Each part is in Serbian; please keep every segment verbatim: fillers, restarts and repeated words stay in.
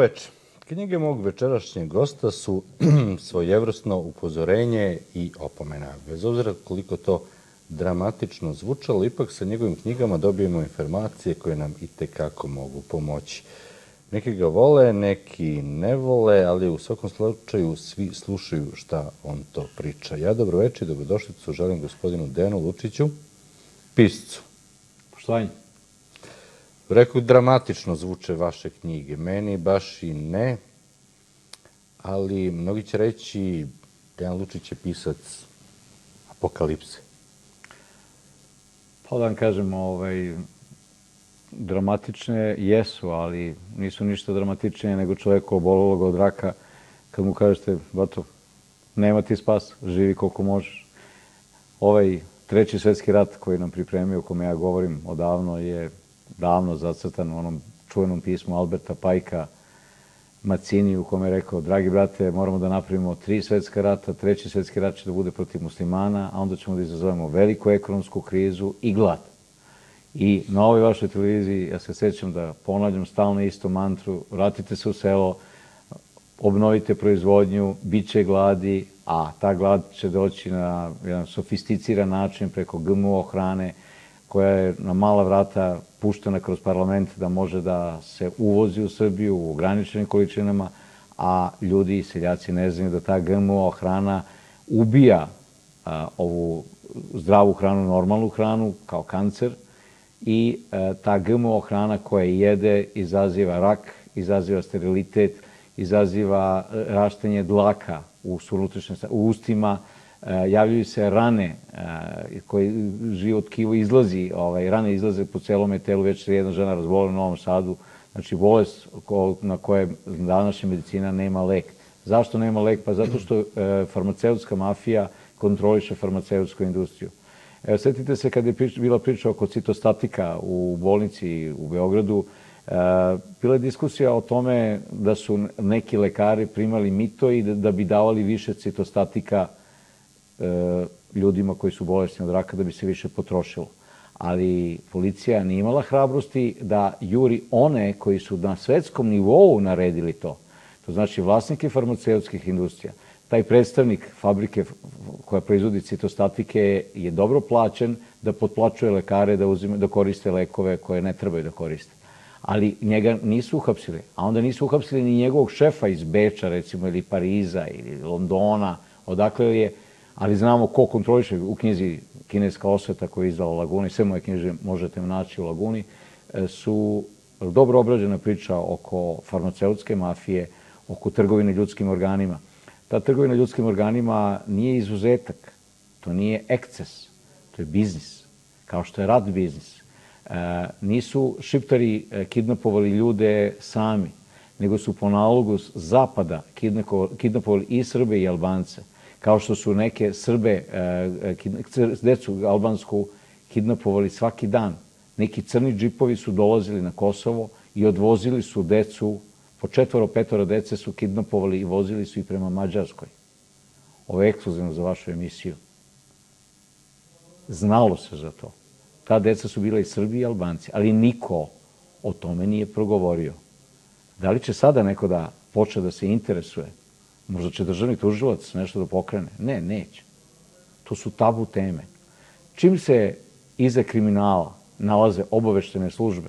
veče. Knjige mog večerašnjeg gosta su svojevrsno upozorenje i opomena. Bez obzira koliko to dramatično zvučalo, ipak sa njegovim knjigama dobijemo informacije koje nam i tekako mogu pomoći. Neki ga vole, neki ne vole, ali u svakom slučaju svi slušaju šta on to priča. Ja dobroveče i dobrodošlicu želim gospodinu Dejanu Lučiću, piscu. Poštovanje. Rekao, dramatično zvuče vaše knjige. Meni baš i ne, ali mnogi će reći Dejan Lučić je pisac apokalipse. Pa da vam kažem, ovaj, dramatične jesu, ali nisu ništa dramatičnije nego čovjeka obolelog od raka kad mu kažete, bato, nema ti spas, živi koliko možeš. Ovaj treći svetski rat koji nam pripremio, o kome ja govorim odavno, je davno zacrtan u onom čuvenom pismu Alberta Pajka Macini, u kome je rekao, dragi brate, moramo da napravimo tri svetska rata, treći svetski rat će da bude protiv muslimana, a onda ćemo da izazovemo veliku ekonomsku krizu i glad. I na ovoj vašoj televiziji, ja se sećam da ponavljam stalno istu mantru, vratite se u selo, obnovite proizvodnju, bit će gladi, a ta glad će doći na jedan sofisticiran način preko G M O hrane, koja je na mala vrata puštena kroz parlament da može da se uvozi u Srbiju u ograničenim količinama, a ljudi i seljaci ne znaju da ta G M O hrana ubija a, ovu zdravu hranu, normalnu hranu, kao kancer, i a, ta G M O hrana koja jede izaziva rak, izaziva sterilitet, izaziva raštenje dlaka u, u ustima, javljaju se rane koje život tkivo izlazi, ovaj, rane izlaze po celom telu, već je jedna žena razbolela u Novom Sadu, znači bolest na koje današnja medicina nema lek. Zašto nema lek? Pa zato što e, farmaceutska mafija kontroliše farmaceutsku industriju. Evo, setite se kad je prič, bila priča oko citostatika u bolnici u Beogradu, e, bila je diskusija o tome da su neki lekari primali mito i da, da bi davali više citostatika ljudima koji su bolesni od raka da bi se više potrošilo. Ali policija nije imala hrabrosti da juri one koji su na svetskom nivou naredili to. To znači vlasnike farmaceutskih industrija. Taj predstavnik fabrike koja proizvodi citostatike je dobro plaćen da potplaćuje lekare da, uzime, da koriste lekove koje ne trebaju da koriste. Ali njega nisu uhapsili. A onda nisu uhapsili ni njegovog šefa iz Beča, recimo, ili Pariza, ili Londona, odakle je. Ali znamo ko kontroliše. U knjizi Kineska osveta koju je izdala Laguna, i sve moje knjiže možete naći u Laguni, su dobro obrađena priča oko farmaceutske mafije, oko trgovine ljudskim organima. Ta trgovina ljudskim organima nije izuzetak, to nije eksces, to je biznis, kao što je rat biznis. E, nisu Šiptari kidnapovali ljude sami, nego su po nalogu Zapada kidnapovali i Srbe i Albance. Kao što su neke Srbe, decu albansku, kidnapovali svaki dan. Neki crni džipovi su dolazili na Kosovo i odvozili su decu, po četvoro, petoro dece su kidnapovali i vozili su i prema Mađarskoj. Ovo je ekskluzivno za vašu emisiju. Znalo se za to. Ta deca su bila i Srbi i Albanci, ali niko o tome nije progovorio. Da li će sada neko da počne da se interesuje? Možda će državni tužilac nešto da pokrene? Ne, neće. To su tabu teme. Čim se iza kriminala nalaze obaveštene službe,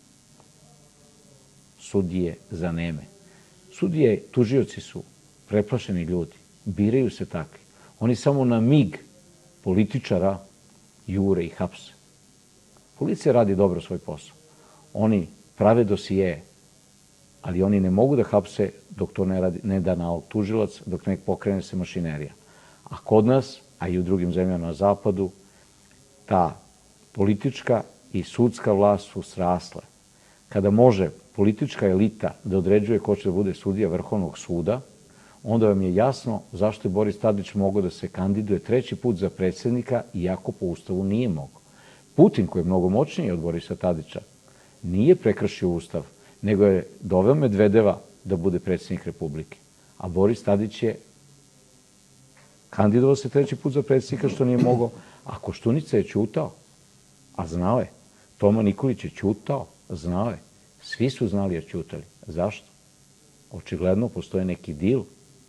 sudije zaneme. Sudije, tužioci su preplašeni ljudi. Biraju se takvi. Oni samo na mig političara jure i hapse. Policija radi dobro svoj posao. Oni prave dosije, ali oni ne mogu da hapse dok to ne, radi, ne da nalog tužilac, dok ne pokrene se mašinerija. A kod nas, a i u drugim zemljama na zapadu, ta politička i sudska vlast su srasle. Kada može politička elita da određuje ko će da bude sudija Vrhovnog suda, onda vam je jasno zašto je Boris Tadić mogao da se kandiduje treći put za predsjednika, iako po Ustavu nije mogao. Putin, koji je mnogo moćniji od Borisa Tadića, nije prekršio Ustav, nego je doveo Medvedeva da bude predsjednik Republike. A Boris Tadić je kandidovao se treći put za predsjednika, što nije mogao, a Koštunica je ćutao, a znao je. Toma Nikolić je ćutao, znao je. Svi su znali, a ćutali. Zašto? Očigledno postoje neki dil.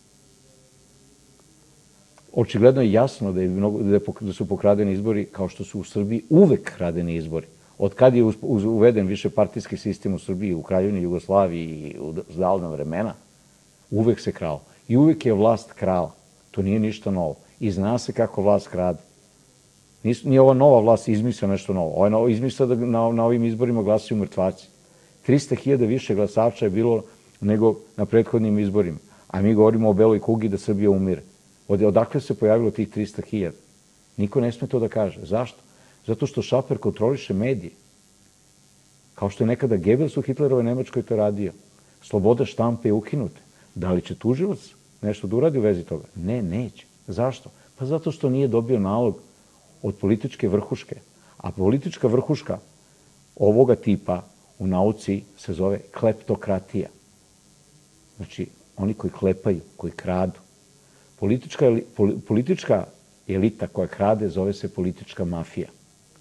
Očigledno je jasno da, je mnogo, da su pokradeni izbori, kao što su u Srbiji uvek kradeni izbori. Od kad je uveden višepartijski sistem u Srbiji, u Kraljevini Jugoslaviji i u davna vremena, uvek se kralo. I uvek je vlast krala. To nije ništa novo. I zna se kako vlast krade. Nije ova nova vlast izmislila nešto novo. Ovo je izmislila da na, na ovim izborima glasaju mrtvaci. trista hiljada više glasača je bilo nego na prethodnim izborima. A mi govorimo o beloj kugi da Srbija umire. Od, odakle se pojavilo tih trista hiljada? Niko ne sme to da kaže. Zašto? Zato što Šaper kontroliše medije. Kao što je nekada Gebels u Hitlerovoj Nemačkoj to radio. Sloboda štampe je ukinuta. Da li će tužilac nešto da uradi u vezi toga? Ne, neće. Zašto? Pa zato što nije dobio nalog od političke vrhuške. A politička vrhuška ovoga tipa u nauci se zove kleptokratija. Znači, oni koji klepaju, koji kradu. Politička, politička elita koja krade zove se politička mafija.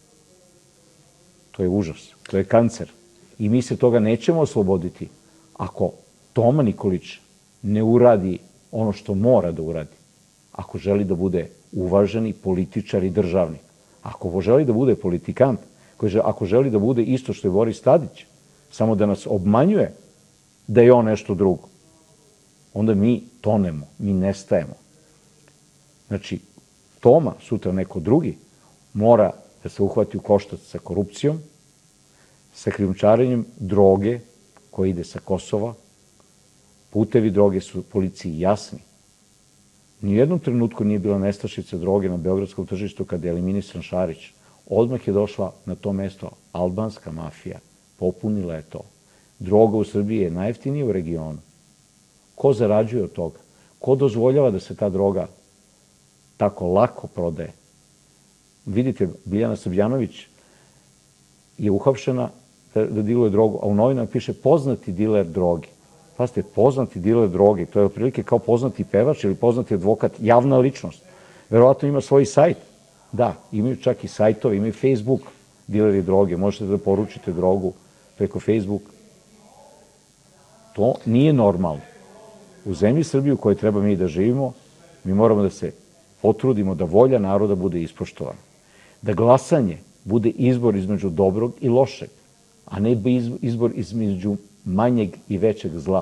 To je užas, to je kancer. I mi se toga nećemo osloboditi ako Toma Nikolić ne uradi ono što mora da uradi. Ako želi da bude uvaženi političar i državnik. Ako želi da bude politikant, ako želi da bude isto što je Boris Tadić, samo da nas obmanjuje da je on nešto drugo, onda mi tonemo, mi nestajemo. Znači, Toma, sutra neko drugi, mora da se uhvati u koštac sa korupcijom, sa krijumčarenjem droge koji ide sa Kosova. Putevi droge su policiji jasni. Ni u jednom trenutku nije bila nestašica droge na beogradskom tržištu kada je eliminisan Šarić. Odmah je došla na to mesto albanska mafija. Popunila je to. Droga u Srbiji je najjeftinija u regionu. Ko zarađuje od toga? Ko dozvoljava da se ta droga tako lako prodaje? Vidite, Biljana Srbljanović je uhapšena da, da diluje drogu, a u novinama piše poznati diler droge. Pazite, poznati diler droge, to je otprilike kao poznati pevač ili poznati advokat, javna ličnost. Verovatno ima svoj sajt. Da, imaju čak i sajtove, imaju Facebook dileri droge, možete da poručite drogu preko Facebook. To nije normalno. U zemlji Srbiji u kojoj treba mi da živimo, mi moramo da se potrudimo da volja naroda bude ispoštovana. Da glasanje bude izbor između dobrog i lošeg, a ne izbor između manjeg i većeg zla.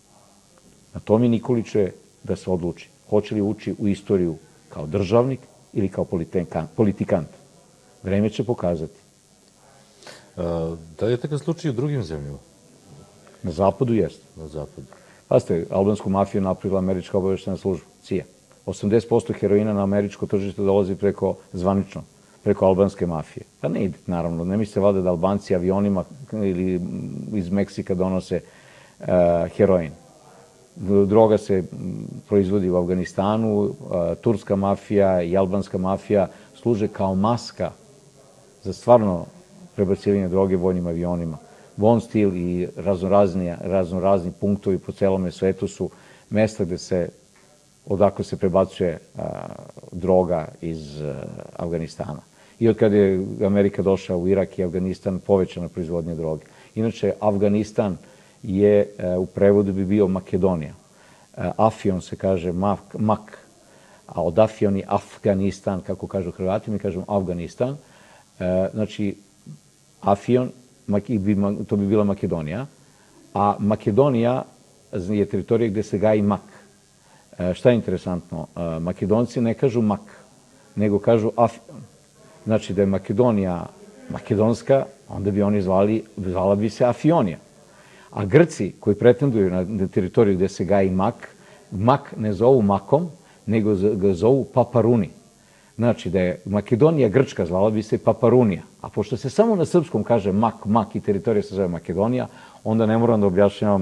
Na to mi Nikolić je da se odluči. Hoće li ući u istoriju kao državnik ili kao politikant. Vreme će pokazati. A, da li je takav slučaj u drugim zemljama? Na zapadu jeste. Na zapadu. Pazite, albansku mafiju napravila američka obaveštena služba, C I A. osamdeset posto heroina na američko tržište dolazi preko zvanično, preko albanske mafije. Pa ne ide, naravno. Ne mislite valjda da Albanci avionima ili iz Meksika donose uh, heroin. Droga se proizvodi u Afganistanu, uh, turska mafija i albanska mafija služe kao maska za stvarno prebacivanje droge vojnim avionima. Von Steel i raznorazni, raznorazni punktovi po celome svetu su mesta gde se, odakle se prebacuje a, droga iz a, Afganistana. I od kada je Amerika došla u Irak i Afganistan, povećana proizvodnja droge. Inače, Afganistan je, a, u prevodu bi bio Makedonija. A, Afion se kaže mak, mak, a od Afion je Afganistan, kako kažu Hrvati, mi kažemo Afganistan. A, znači, Afion, to bi bila Makedonija, a Makedonija je teritorija gde se gaji mak. E, šta je interesantno? E, Makedonci ne kažu mak, nego kažu Afion. Znači da je Makedonija makedonska, onda bi oni zvali, zvala bi se Afionija. A Grci koji pretenduju na teritoriju gde se gaji mak, mak ne zovu makom, nego ga zovu paparuni. Znači da je Makedonija grčka, zvala bi se Paparunija. A pošto se samo na srpskom kaže mak, mak i teritorija se zove Makedonija, onda ne moram da objašnjavam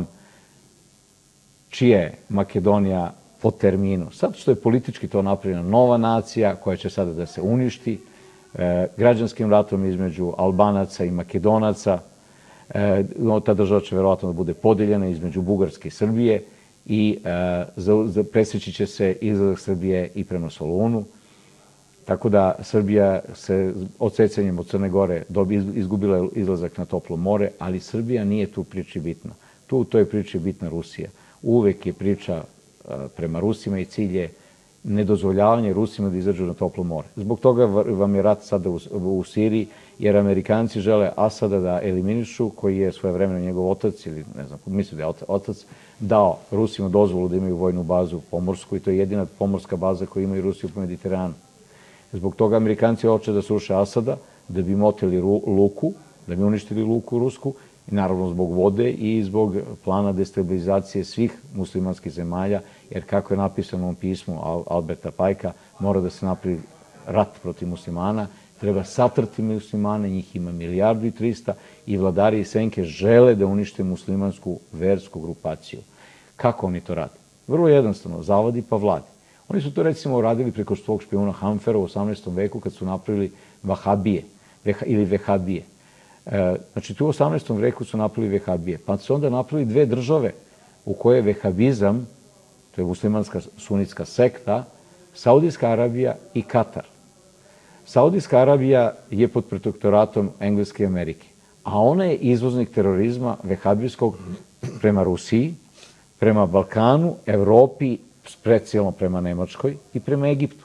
čija je Makedonija po terminu. Sad što je politički to napravljena nova nacija koja će sada da se uništi e, građanskim ratom između Albanaca i Makedonaca. E, ta država će verovatno da bude podeljena između Bugarske i Srbije i e, za, za, presjeći će se izlazak Srbije i prema Solunu. Tako da Srbija se odsecanjem od Crne Gore izgubila izlazak na toplo more, ali Srbija nije tu priči bitna. Tu u toj priči je bitna Rusija. uvek je priča prema Rusima i cilj je nedozvoljavanje Rusima da izađu na toplo more. Zbog toga vam je rat sada u Siriji, jer Amerikanci žele Asada da eliminišu, koji je svojevremeno njegov otac, ili ne znam, mislim da je otac, dao Rusima dozvolu da imaju vojnu bazu pomorsku i to je jedina pomorska baza koju imaju Rusiju po Mediteranu. Zbog toga Amerikanci hoće da sruše Asada, da bi motili luku, da bi uništili luku rusku, i naravno zbog vode i zbog plana destabilizacije svih muslimanskih zemalja, jer kako je napisano u ovom pismu Alberta Pajka, mora da se napravi rat protiv muslimana, treba satrti muslimane, njih ima milijardu i trista i vladari i senke žele da unište muslimansku versku grupaciju. Kako oni to rade? Vrlo jednostavno, zavadi pa vladi. Oni su to recimo radili preko svog špijuna Hamfera u osamnaestom veku kad su napravili vahabije ili vehabije. Znači, tu u osamnaestom veku su napravili vehabije, pa su onda napravili dve države u koje je vehabizam, to je muslimanska sunitska sekta, Saudijska Arabija i Katar. Saudijska Arabija je pod protektoratom Engleske i Amerike, a ona je izvoznik terorizma vehabijskog prema Rusiji, prema Balkanu, Evropi, specijalno prema Nemačkoj i prema Egiptu.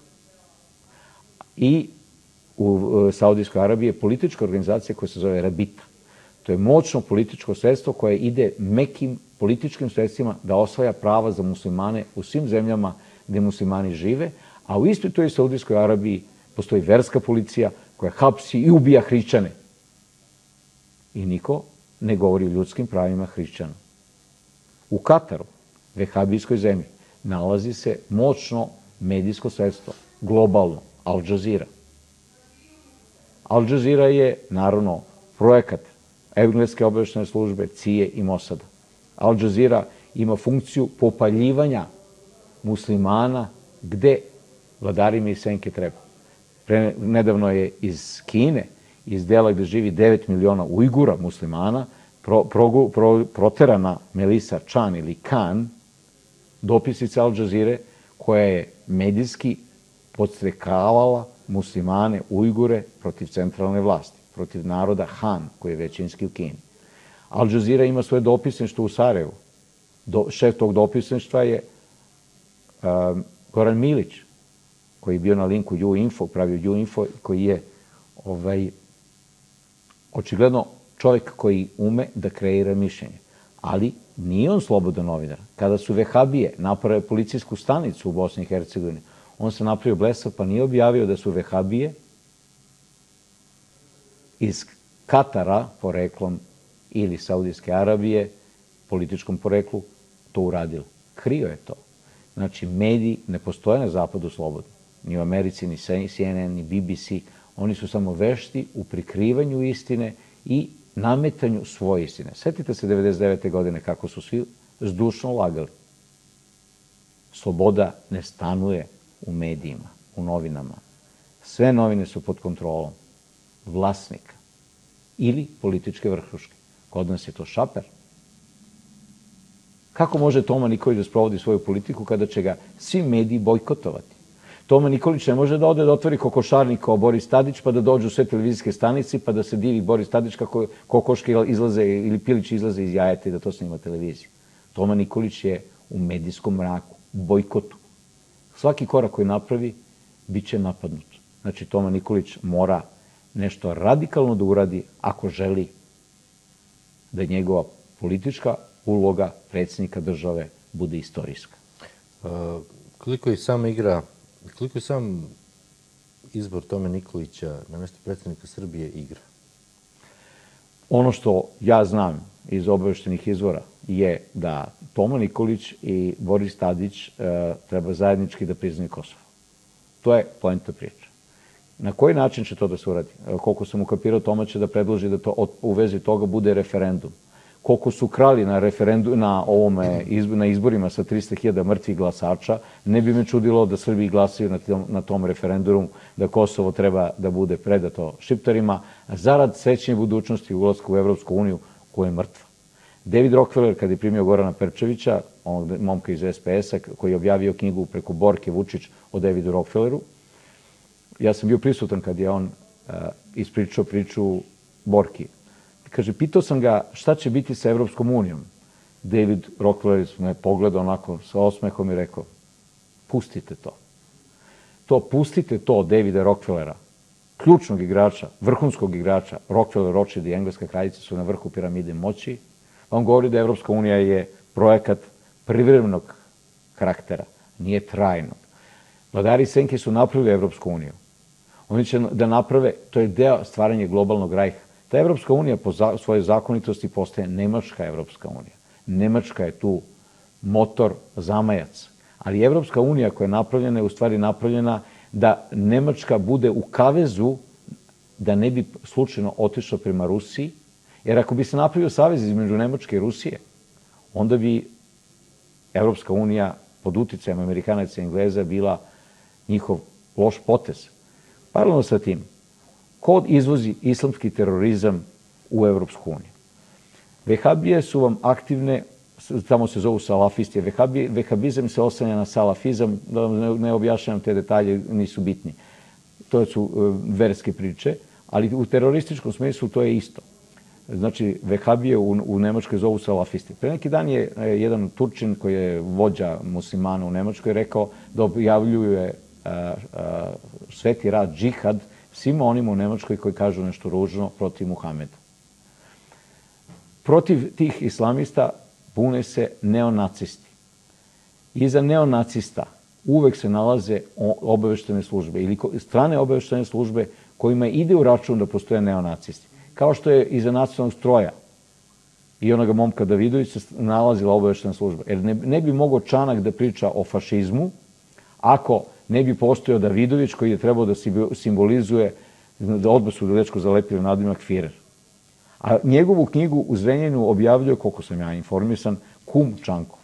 I u Saudijskoj Arabiji je politička organizacija koja se zove Rabita. To je moćno političko sredstvo koje ide mekim političkim sredstvima da osvaja prava za muslimane u svim zemljama gde muslimani žive, a u istoj toj Saudijskoj Arabiji postoji verska policija koja hapsi i ubija hrišćane. I niko ne govori o ljudskim pravima hrišćana. U Kataru, vehabijskoj zemlji, nalazi se moćno medijsko sredstvo, globalno, Al Jazeera. Al Jazeera je, naravno, projekat engleske obaveštajne službe, C I A i Mossada. Al Jazeera ima funkciju popaljivanja muslimana gde vladarima i senke treba. Nedavno je iz Kine, iz dela gde živi devet miliona Ujgura muslimana, proterana Melissa Chan ili Khan, dopisnica Al Jazeere, koja je medijski podstrekavala muslimane, Ujgure, protiv centralne vlasti, protiv naroda Han, koji je većinski u Kini. Al Jazeera ima svoje dopisništvo u Sarajevu. Šef tog dopisništva je Goran Milić, koji je bio na linku YouInfo, pravio YouInfo, koji je očigledno čovjek koji ume da kreira mišljenje. Ali nije on slobodan novinar. Kada su vehabije napravile policijsku stanicu u Bosni i Hercegovini, on se napravio blesav pa nije objavio da su vehabije iz Katara poreklom ili Saudijske Arabije političkom poreklu to uradili. Krio je to. Znači, mediji ne postoje na zapadu slobodno. Ni u Americi, ni C N N, ni B B C. Oni su samo vešti u prikrivanju istine i nametanju svoje istine. Sjetite se devedeset devete godine kako su svi zdušno lagali. Sloboda ne stanuje u medijima, u novinama. Sve novine su pod kontrolom vlasnika ili političke vrhuške. Kod nas je to šaper. Kako može Toma Nikolić da sprovodi svoju politiku kada će ga svi mediji bojkotovati? Toma Nikolić ne može da ode da otvori kokošarnik kao Boris Tadić, pa da dođu sve televizijske stanici, pa da se divi Boris Tadić kako kokoške izlaze ili pilići izlaze iz jajeta i da to snima televizija. Toma Nikolić je u medijskom mraku, bojkotu. Svaki korak koji napravi, bit će napadnut. Znači, Toma Nikolić mora nešto radikalno da uradi ako želi da njegova politička uloga predsjednika države bude istorijska. Koliko je sam igra, koliko je sam izbor Tome Nikolića na mjesto predsjednika Srbije igra? Ono što ja znam iz obaveštenih izvora je da Toma Nikolić i Boris Tadić treba zajednički da priznaju Kosovo. To je poenta priče. Na koji način će to da se uradi? Koliko sam ukapirao, Toma će da predloži da to u vezi toga bude referendum. Koliko su krali na referendum, na ovome, na izborima sa trista hiljada mrtvih glasača, ne bi me čudilo da Srbiji glasaju na tom, na tom referendumu da Kosovo treba da bude predato Šiptarima, zarad srećnje budućnosti ulaska u Evropsku uniju koja je mrtva. David Rockefeller, kad je primio Gorana Perčevića, onog momka iz S P S-a, koji je objavio knjigu preko Borke Vučić o Davidu Rockefelleru, ja sam bio prisutan kad je on uh, ispričao priču Borki. Kaže, pitao sam ga šta će biti sa Evropskom unijom David Rockefeller me pogledao onako sa osmehom i rekao, pustite to. To, pustite to Davida Rockefellera, ključnog igrača, vrhunskog igrača, Rockefeller, Rothschild i engleska kraljica su na vrhu piramide moći. On govori da Evropska unija je projekat privremenog karaktera, nije trajnog. Vladari senke su napravili Evropsku uniju. Oni će da naprave, to je deo stvaranja globalnog rajha. Ta Evropska unija po svojoj zakonitosti postaje Nemačka Evropska unija. Nemačka je tu motor, zamajac. Ali Evropska unija koja je napravljena je u stvari napravljena da Nemačka bude u kavezu da ne bi slučajno otišla prema Rusiji, jer ako bi se napravio savez između Nemačke i Rusije, onda bi Evropska unija pod uticajem Amerikanaca i Engleza bila njihov loš potez. Paralelno sa tim, ko izvozi islamski terorizam u Evropsku uniju? Vehabije su vam aktivne, tamo se zovu salafisti, vehabizam se oslanja na salafizam, da vam ne objašnjam te detalje, nisu bitni. To su verske priče, ali u terorističkom smislu to je isto. Znači, vehabije u Nemačkoj zovu salafisti. Pre neki dan je jedan Turčin koji je vođa muslimana u Nemačkoj rekao da objavljuje sveti rat, džihad, svima onima u Nemačkoj koji kažu nešto ružno protiv Muhameda. Protiv tih islamista bune se neonacisti. Iza neonacista uvek se nalaze obaveštene službe ili strane obaveštene službe kojima ide u račun da postoje neonacisti. Kao što je iza nacionalnog stroja i onoga momka Davidovića nalazila obaveštena služba. Jer ne bi mogao Čanak da priča o fašizmu ako ne bi postojao Davidović koji je trebao da simbolizuje, da odmah su dečko zalepili nadimak Führer. A njegovu knjigu u Zrenjaninu objavljuje, koliko sam ja informisan, kum Čankov.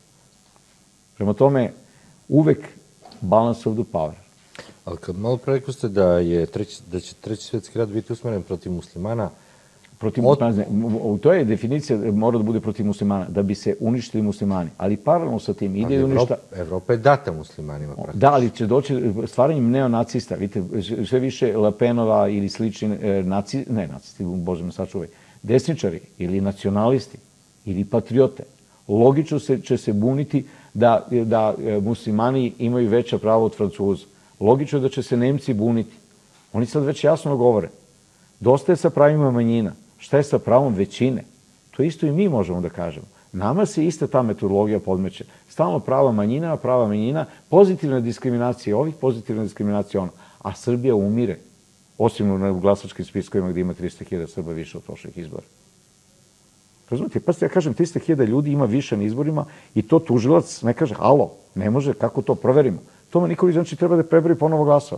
Prema tome, uvek balance of the power. Ali kad malo pre rekao ste da će treći svjetski rat biti usmeren protiv muslimana... Protiv muslimana, to je definicija, mora da bude protiv muslimana, da bi se uništili muslimani. Ali paralelno sa tim ide i uništa... Evropa je data muslimanima praktično. Da, ali će doći stvaranjem neonacista, vidite, sve više Le Penova ili slični nacisti, ne nacisti, bože me sačuvaj, desničari ili nacionalisti ili patriote, logično će se buniti da muslimani imaju veća prava od Francuza. Logično je da će se Nemci buniti. Oni sad već jasno govore. Dosta je sa pravima manjina. Šta je sa pravom većine? To isto i mi možemo da kažemo. Nama se ista ta metodologija podmeće. Stalno prava manjina, prava manjina, pozitivna diskriminacija ovih, pozitivna diskriminacija ono. A Srbija umire. Osim u glasačkim spiskovima gdje ima trista hiljada Srba više od prošlih izbora. Razumite, pa ja kažem, trista hiljada ljudi ima više na izborima i to tužilac ne kaže, alo, ne može, kako to proverimo? Tome Nikolić znači treba da prebroji ponovo glasova.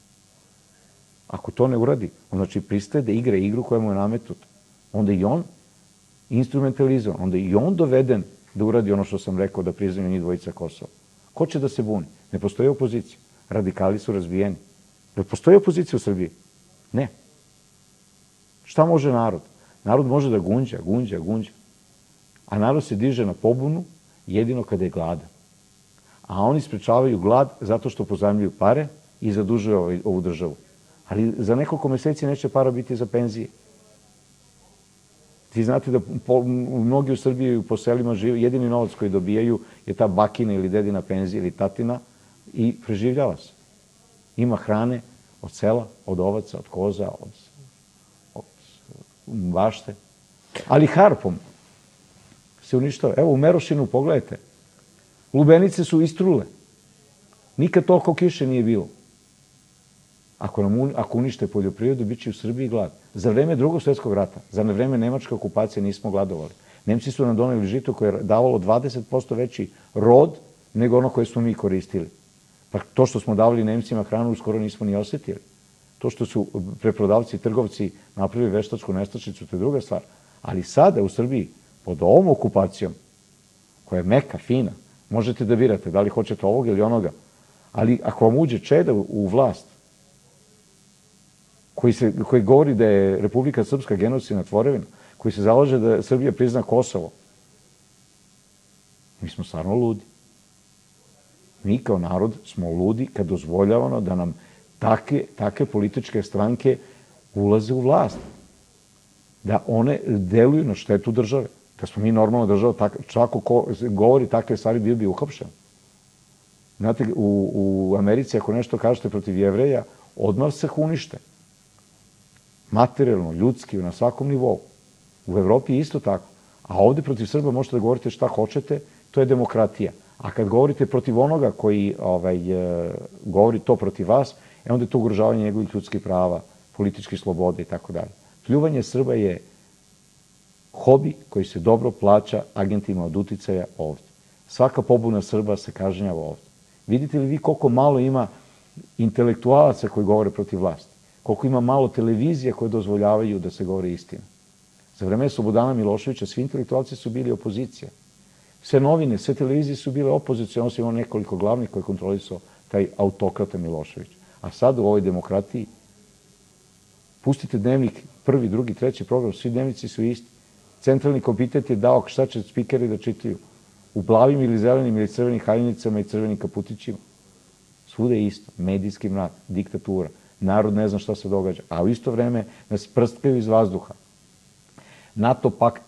Ako to ne uradi, on znači pristaje da igra igru koja mu je nametnuta. Onda i on instrumentalizovan, onda i on doveden da uradi ono što sam rekao, da priznaju njih dvojica Kosova. Ko će da se buni? Ne postoji opozicija. Radikali su razbijeni. Ne postoji opozicija u Srbiji? Ne. Šta može narod? Narod može da gunđa, gunđa, gunđa. A narod se diže na pobunu jedino kada je gladan. A oni sprečavaju glad zato što pozajmljuju pare i zadužuju ovu državu. Ali za nekoliko meseci neće para biti za penzije. Ti znate da mnogi u Srbiji po selima žive, jedini novac koji dobijaju je ta bakina ili dedina penzija ili tatina i preživljava se. Ima hrane od sela, od ovaca, od koza, od bašte. Ali harpom se uništava. Evo u Merošinu pogledajte. Lubenice su istrule. Nikad toliko kiše nije bilo. Ako unište poljoprivredu, bit će u Srbiji glad. Za vreme drugog svjetskog rata, za vreme nemačke okupacije nismo gladovali. Nemci su nam doneli žito koje je davalo dvadeset posto veći rod nego ono koje smo mi koristili. Pa to što smo davali Nemcima hranu skoro nismo ni osjetili. To što su preprodavci i trgovci napravili veštačku nestašicu, to je druga stvar. Ali sada u Srbiji, pod ovom okupacijom, koja je meka, fina, možete da birate da li hoćete ovog ili onoga. Ali ako vam uđe čeda u vlast, koji govori da je Republika Srpska genocidna tvorevina, koji se zalaže da Srbija prizna Kosovo, mi smo stvarno ludi. Mi kao narod smo ludi kad dozvoljavamo da nam takve političke stranke ulaze u vlast. Da one deluju na štetu države. Da smo mi normalna država, čak ko govori takve stvari bio bi uhapšen. Znate, u Americi ako nešto kažete protiv Jevreja, odmah se unište. Materijalno, ljudski, na svakom nivou. U Evropi je isto tako. A ovde protiv Srba možete da govorite šta hoćete, to je demokratija. A kad govorite protiv onoga koji govori to protiv vas, e onda je to ugrožavanje njegovih ljudskih prava, političkih sloboda i tako dalje. Pljuvanje Srba je hobi koji se dobro plaća agentima od uticaja ovde. Svaka pobuna Srba se kažnjava ovde. Vidite li vi koliko malo ima intelektualaca koji govore protiv vlasti? Koliko ima malo televizija koje dozvoljavaju da se govori istina? Za vreme Slobodana Miloševića svi intelektualci su bili opozicija. Sve novine, sve televizije su bile opozicije, on se imao nekoliko glavnih koji je kontrolisao taj autokrata Milošević. A sad u ovoj demokratiji pustite dnevnik, prvi, drugi, treći program, svi dnevnici su isti. Centralni komitet je dao šta će spikeri da čitaju. U plavim ili zelenim ili crvenim haljnicama i crvenim kaputićima. Svuda je isto. Medijski mrak, diktatura. Narod ne zna šta se događa. A u isto vreme nas prstkaju iz vazduha. NATO pakt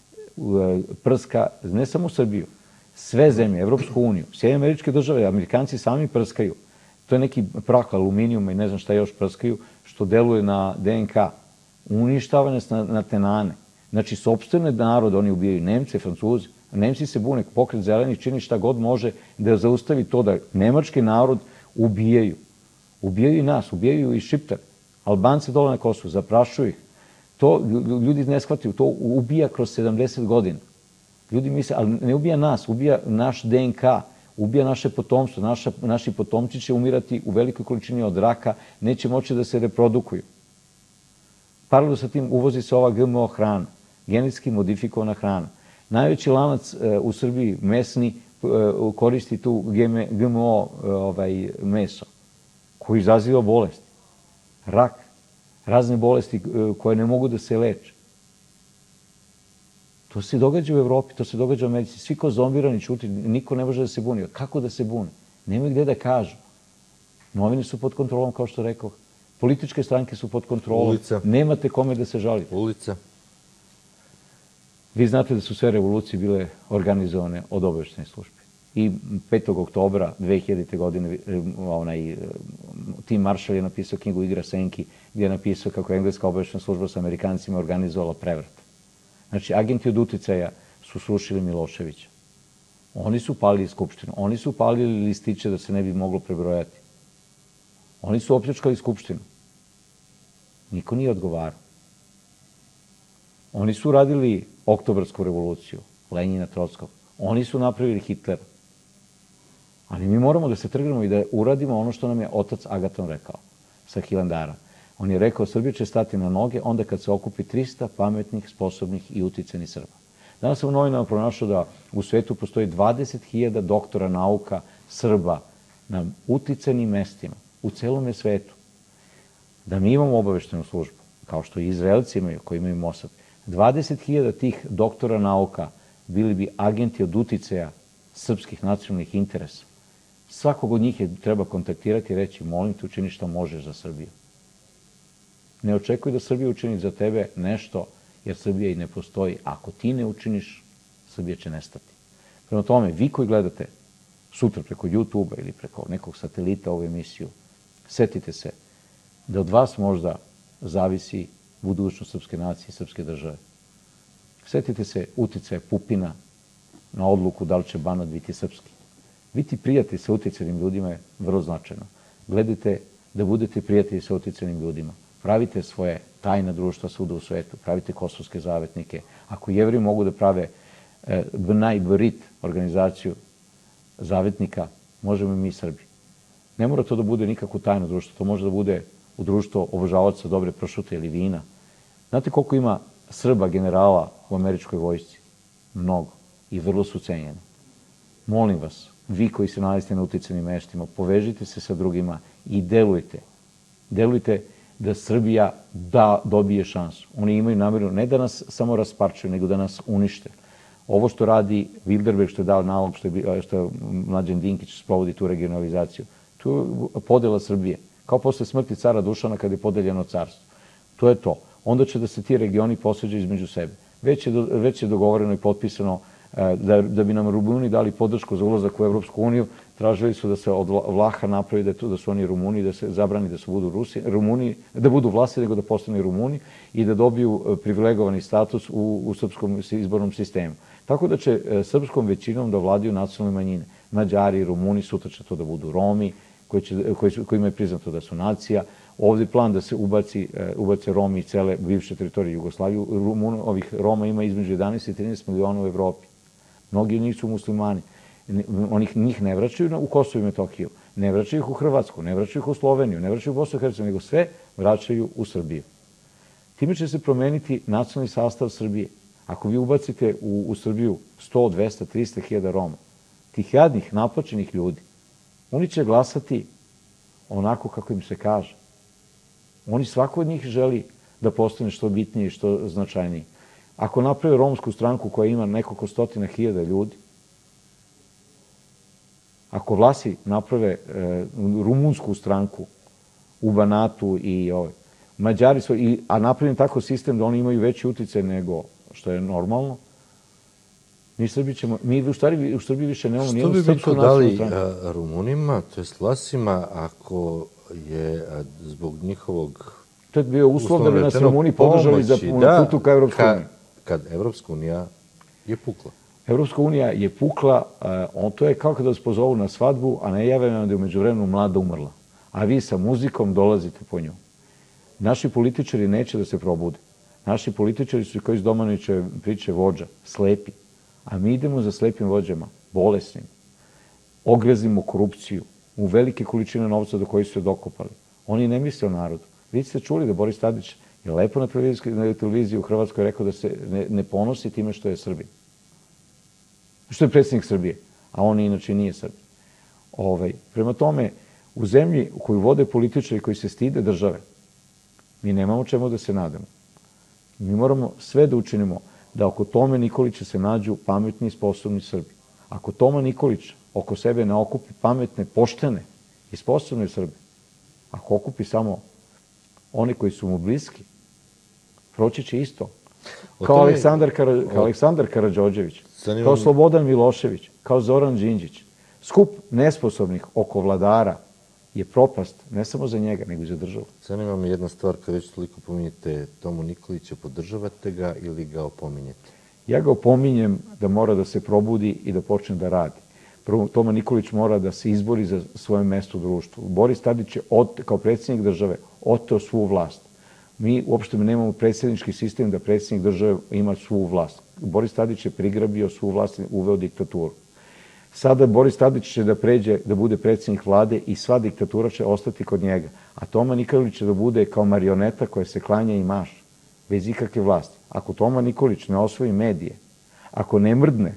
prska ne samo Srbiju, sve zemlje, Evropsku uniju, Sjedinjene Američke Države, Amerikanci sami prskaju. To je neki prah aluminijuma i ne znam šta još prskaju, što deluje na D N K. Uništava nas na tenane. Znači, sopstvene narode oni ubijaju, Nemce, Francuzi. Nemci se bune, pokret zelenih čini šta god može da zaustavi to da nemački narod ubijaju. Ubijaju i nas, ubijaju i Šiptare. Albance dole na Kosovu, zaprašuju ih. To ljudi ne shvataju, to ubija kroz sedamdeset godina. Ljudi misle, ali ne ubija nas, ubija naš D N K, ubija naše potomstvo, naši potomci će umirati u velikoj količini od raka, neće moći da se reprodukuju. Paralelno sa tim uvozi se ova G M O hrana, genetski modifikovana hrana. Najveći lanac u Srbiji, mesni, koristi tu G M O meso, koji izaziva bolesti, rak, razne bolesti koje ne mogu da se leče. To se događa u Evropi, to se događa u Americi. Svi ko zombirani čuti, niko ne može da se buni. Kako da se bune? Nemaju gde da kažu. Novine su pod kontrolom, kao što rekao. Političke stranke su pod kontrolom. Ulica. Nemate kome da se žalite. Ulica. Vi znate da su sve revolucije bile organizovane od obaveštajne službe. I petog oktobra dve hiljadite. godine Tim Marshall je napisao knjigu Igra senki, gdje je napisao kako je engleska obaveštajna služba sa Amerikancima organizovala prevrat. Znači, agenti od uticaja su srušili Miloševića. Oni su palili Skupštinu. Oni su palili listiće da se ne bi moglo prebrojati. Oni su opljačkali Skupštinu. Niko nije odgovarao. Oni su radili oktobarsku revoluciju, Lenjina, Trockog. Oni su napravili Hitlera. Ali mi moramo da se trgnemo i da uradimo ono što nam je otac Agaton rekao sa Hilandara. On je rekao, Srbija će stati na noge onda kad se okupi trista pametnih, sposobnih i uticenih Srba. Danas sam u novinama pronašao da u svetu postoji dvadeset hiljada doktora nauka Srba na uticenim mestima u celom svetu. Da mi imamo obaveštenu službu, kao što i Izraelci imaju, koji imaju Mossad, dvadeset hiljada tih doktora nauka bili bi agenti od uticaja srpskih nacionalnih interesa. Svakog od njih je treba kontaktirati i reći, molim te, učini što možeš za Srbiju. Ne očekuj da Srbija učini za tebe nešto, jer Srbija i ne postoji. Ako ti ne učiniš, Srbija će nestati. Prema tome, vi koji gledate sutra preko YouTube-a ili preko nekog satelita ovu emisiju, setite se da od vas možda zavisi budućnost srpske nacije i srpske države. Setite se uticaja Pupina na odluku da li će Banat biti srpski. Biti prijatelj sa uticenim ljudima je vrlo značajno. Gledajte da budete prijatelji sa uticenim ljudima. Pravite svoje tajna društva svuda u svetu, pravite kosovske zavetnike. Ako Jevri mogu da prave Bnaj Brit, organizaciju zavetnika, možemo i mi Srbi. Ne mora to da bude nikako tajno društvo, to može da bude u društvo obožavaca dobre pršute ili vina. Znate koliko ima Srba generala u američkoj vojsci? Mnogo. I vrlo su cenjeni. Molim vas, vi koji se nalazite na uticenim mestima, povežite se sa drugima i delujte. Delujte da Srbija da dobije šansu. Oni imaju namjeru ne da nas samo rasparčuju, nego da nas unište. Ovo što radi Bilderberg, što je dao nalog, što je, što je Mlađan Dinkić sprovodi tu regionalizaciju, to je podela Srbije. Kao posle smrti cara Dušana kada je podeljeno carstvo. To je to. Onda će da se ti regioni posveđaju između sebe. Već je, do, već je dogovoreno i potpisano da, da bi nam Rumuni dali podršku za ulazak u Evropsku uniju. Tražili su da se od Vlaha napravi da, je to, da su oni Rumuni, da se zabrani da su budu Rusi, Rumuni, da budu Vlasi, nego da postanu Rumuni i da dobiju privilegovani status u, u srpskom izbornom sistemu. Tako da će srpskom većinom da vladaju nacionalne manjine. Mađari, Rumuni, sutra će to da budu Romi, koji će, koji su, kojima je priznato da su nacija. Ovdje je plan da se ubaci, ubace Romi i cele bivše teritorije Jugoslavije. Rumun, ovih Roma ima između jedanaest i trinaest miliona u Evropi. Mnogi od njih su muslimani. Oni njih ne vraćaju u Kosovo i Metohiju, ne vraćaju ih u Hrvatsku, ne vraćaju ih u Sloveniju, ne vraćaju u Bosnu i Hercegovinu, nego sve vraćaju u Srbiju. Time će se promeniti nacionalni sastav Srbije. Ako vi ubacite u, u Srbiju sto, dvesta, trista hiljada Roma, tih jadnih, naplaćenih ljudi, oni će glasati onako kako im se kaže. Oni svako od njih želi da postane što bitnije i što značajnije. Ako naprave romsku stranku koja ima nekoliko stotina hiljada ljudi, ako Vlasi naprave e, rumunsku stranku u Banatu i ovaj, Mađari su, i, a napravim tako sistem da oni imaju veći uticaj nego što je normalno, mi Srbi ćemo, mi u stvari u Srbiji više nemamo nijednu srpsku nacionalnu stranku. Što bi vi to dali Rumunima, to je Vlasima, ako je zbog njihovog... To je bio uslov da bi nas Rumuni podržali za da, putu ka Evropsku uniju. Kad Evropska unija je pukla. Evropska unija je pukla, on, to je kao kada vas pozovu na svadbu, a ne jave vam da je umeđu vremenu mlada umrla. A vi sa muzikom dolazite po nju. Naši političari neće da se probude. Naši političari su koji iz Domanovićeve priče vođa, slepi. A mi idemo za slepim vođama, bolesnim. Ogrezimo korupciju u velike količine novca do koji su se dokopali. Oni ne misle o narodu. Vi ste čuli da Boris Tadić je lepo na televiziji, na televiziji u Hrvatskoj rekao da se ne, ne ponosi time što je Srbin. Što je predsjednik Srbije, a on inače nije Srbin. Ovaj, prema tome, u zemlji u koju vode političari koji se stide države, mi nemamo čemu da se nadamo. Mi moramo sve da učinimo da oko Tome Nikolića se nađu pametni i sposobni Srbi. Ako Toma Nikolić oko sebe ne okupi pametne, poštene i sposobne Srbi, ako okupi samo oni koji su mu bliski, proći će isto. Kao Aleksandar, Kara, kao Aleksandar Karađorđević, kao Slobodan Milošević, kao Zoran Đinđić. Skup nesposobnih oko vladara je propast ne samo za njega, nego i za državu. Zanima me jedna stvar, kad već toliko pominjete Tomu Nikolića, podržavate ga ili ga opominjete? Ja ga opominjem da mora da se probudi i da počne da radi. Prvo, Toma Nikolić mora da se izbori za svoje mesto u društvu. Boris Tadić je od, kao predsjednik države oteo svu vlast. Mi uopšte nemamo predsjednički sistem da predsjednik države ima svu vlast. Boris Tadić je prigrabio svu vlast i uveo diktaturu. Sada Boris Tadić će da pređe, da bude predsjednik vlade i sva diktatura će ostati kod njega. A Toma Nikolić će da bude kao marioneta koja se klanja i maša, bez ikakve vlasti. Ako Toma Nikolić ne osvoji medije, ako ne mrdne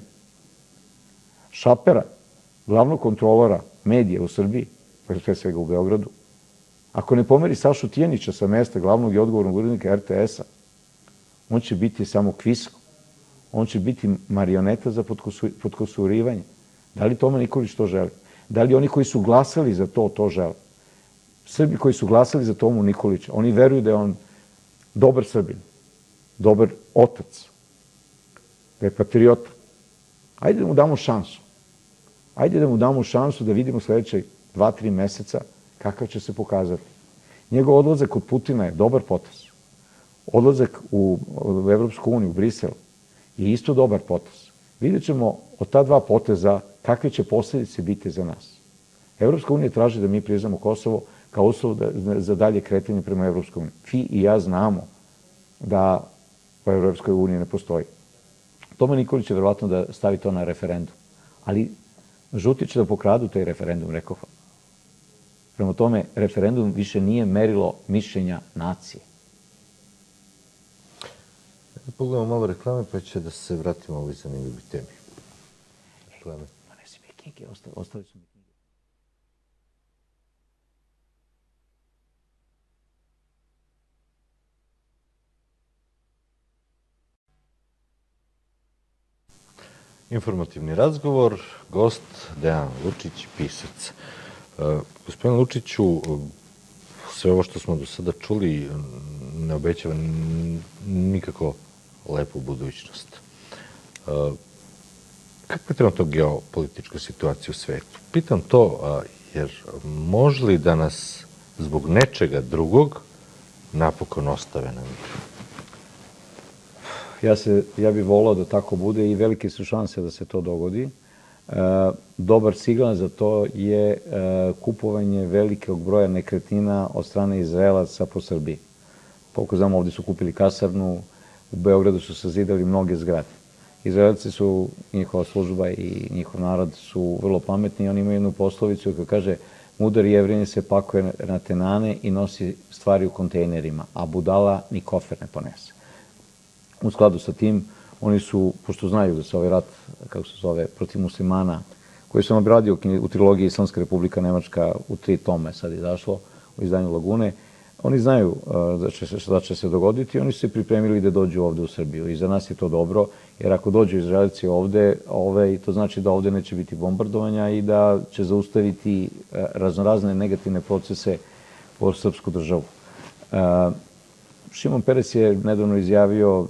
Šapera, glavnog kontrolora medija u Srbiji, pre svega u Beogradu, ako ne pomeri Sašu Tijanića sa mesta glavnog i odgovornog urednika er te es-a, on će biti samo kvisko. On će biti marioneta za podkosurivanje. Da li Toma Nikolić to želi? Da li oni koji su glasali za to, to žele? Srbi koji su glasali za Tomu Nikolića, oni veruju da je on dobar Srbin, dobar otac, da je patriota. Ajde da mu damo šansu. Ajde da mu damo šansu da vidimo sljedeće dva, tri meseca kakav će se pokazati. Njegov odlazak kod Putina je dobar potez. Odlazak u, u Evropsku uniju, u Brisel, je isto dobar potez. Vidjet ćemo od ta dva poteza kakve će posljedice biti za nas. Evropska unija traži da mi priznamo Kosovo kao uslov da, za dalje kretanje prema Evropskoj uniji. Vi i ja znamo da u Evropskoj uniji ne postoji. Toma Nikolić će verovatno da stavi to na referendum. Ali žuti će da pokradu taj referendum, rekao. Prema tome, referendum više nije merilo mišljenja nacije. Pogledamo malo reklame, pa će da se vratimo ovoj zanimljivi temi. Reklame. Donesi mi knjige, ostali su mi knjige. Informativni razgovor, gost Dejan Lučić, pisac. Gospodin Lučiću, sve ovo što smo do sada čuli ne obećava nikako lepu budućnost. Kakva je trenutno geopolitička situacija u svetu? Pitam to jer može li da nas zbog nečega drugog napokon ostave na miru? Ja, se, ja bih volao da tako bude i velike su šanse da se to dogodi. E, dobar signal za to je e, kupovanje velikog broja nekretnina od strane Izraelaca po Srbiji. Koliko znamo, ovdje su kupili kasarnu, u Beogradu su sazidali mnoge zgrade. Izraelci su, njihova služba i njihov narod su vrlo pametni i oni imaju jednu poslovicu koja kaže mudar Jevrin se pakuje na tenane i nosi stvari u kontejnerima, a budala ni kofer ne ponese. U skladu sa tim, oni su, pošto znaju da se ovaj rat, kako se zove, protiv muslimana, koji sam obradio u trilogiji Islamska republika Nemačka u tri tome sad izašlo, u izdanju Lagune, oni znaju da će, se, da će se dogoditi i oni su se pripremili da dođu ovde u Srbiju. I za nas je to dobro, jer ako dođu Izraelci ovde, ove, to znači da ovde neće biti bombardovanja i da će zaustaviti raznorazne negativne procese po srpsku državu. Šimon Peres je nedavno izjavio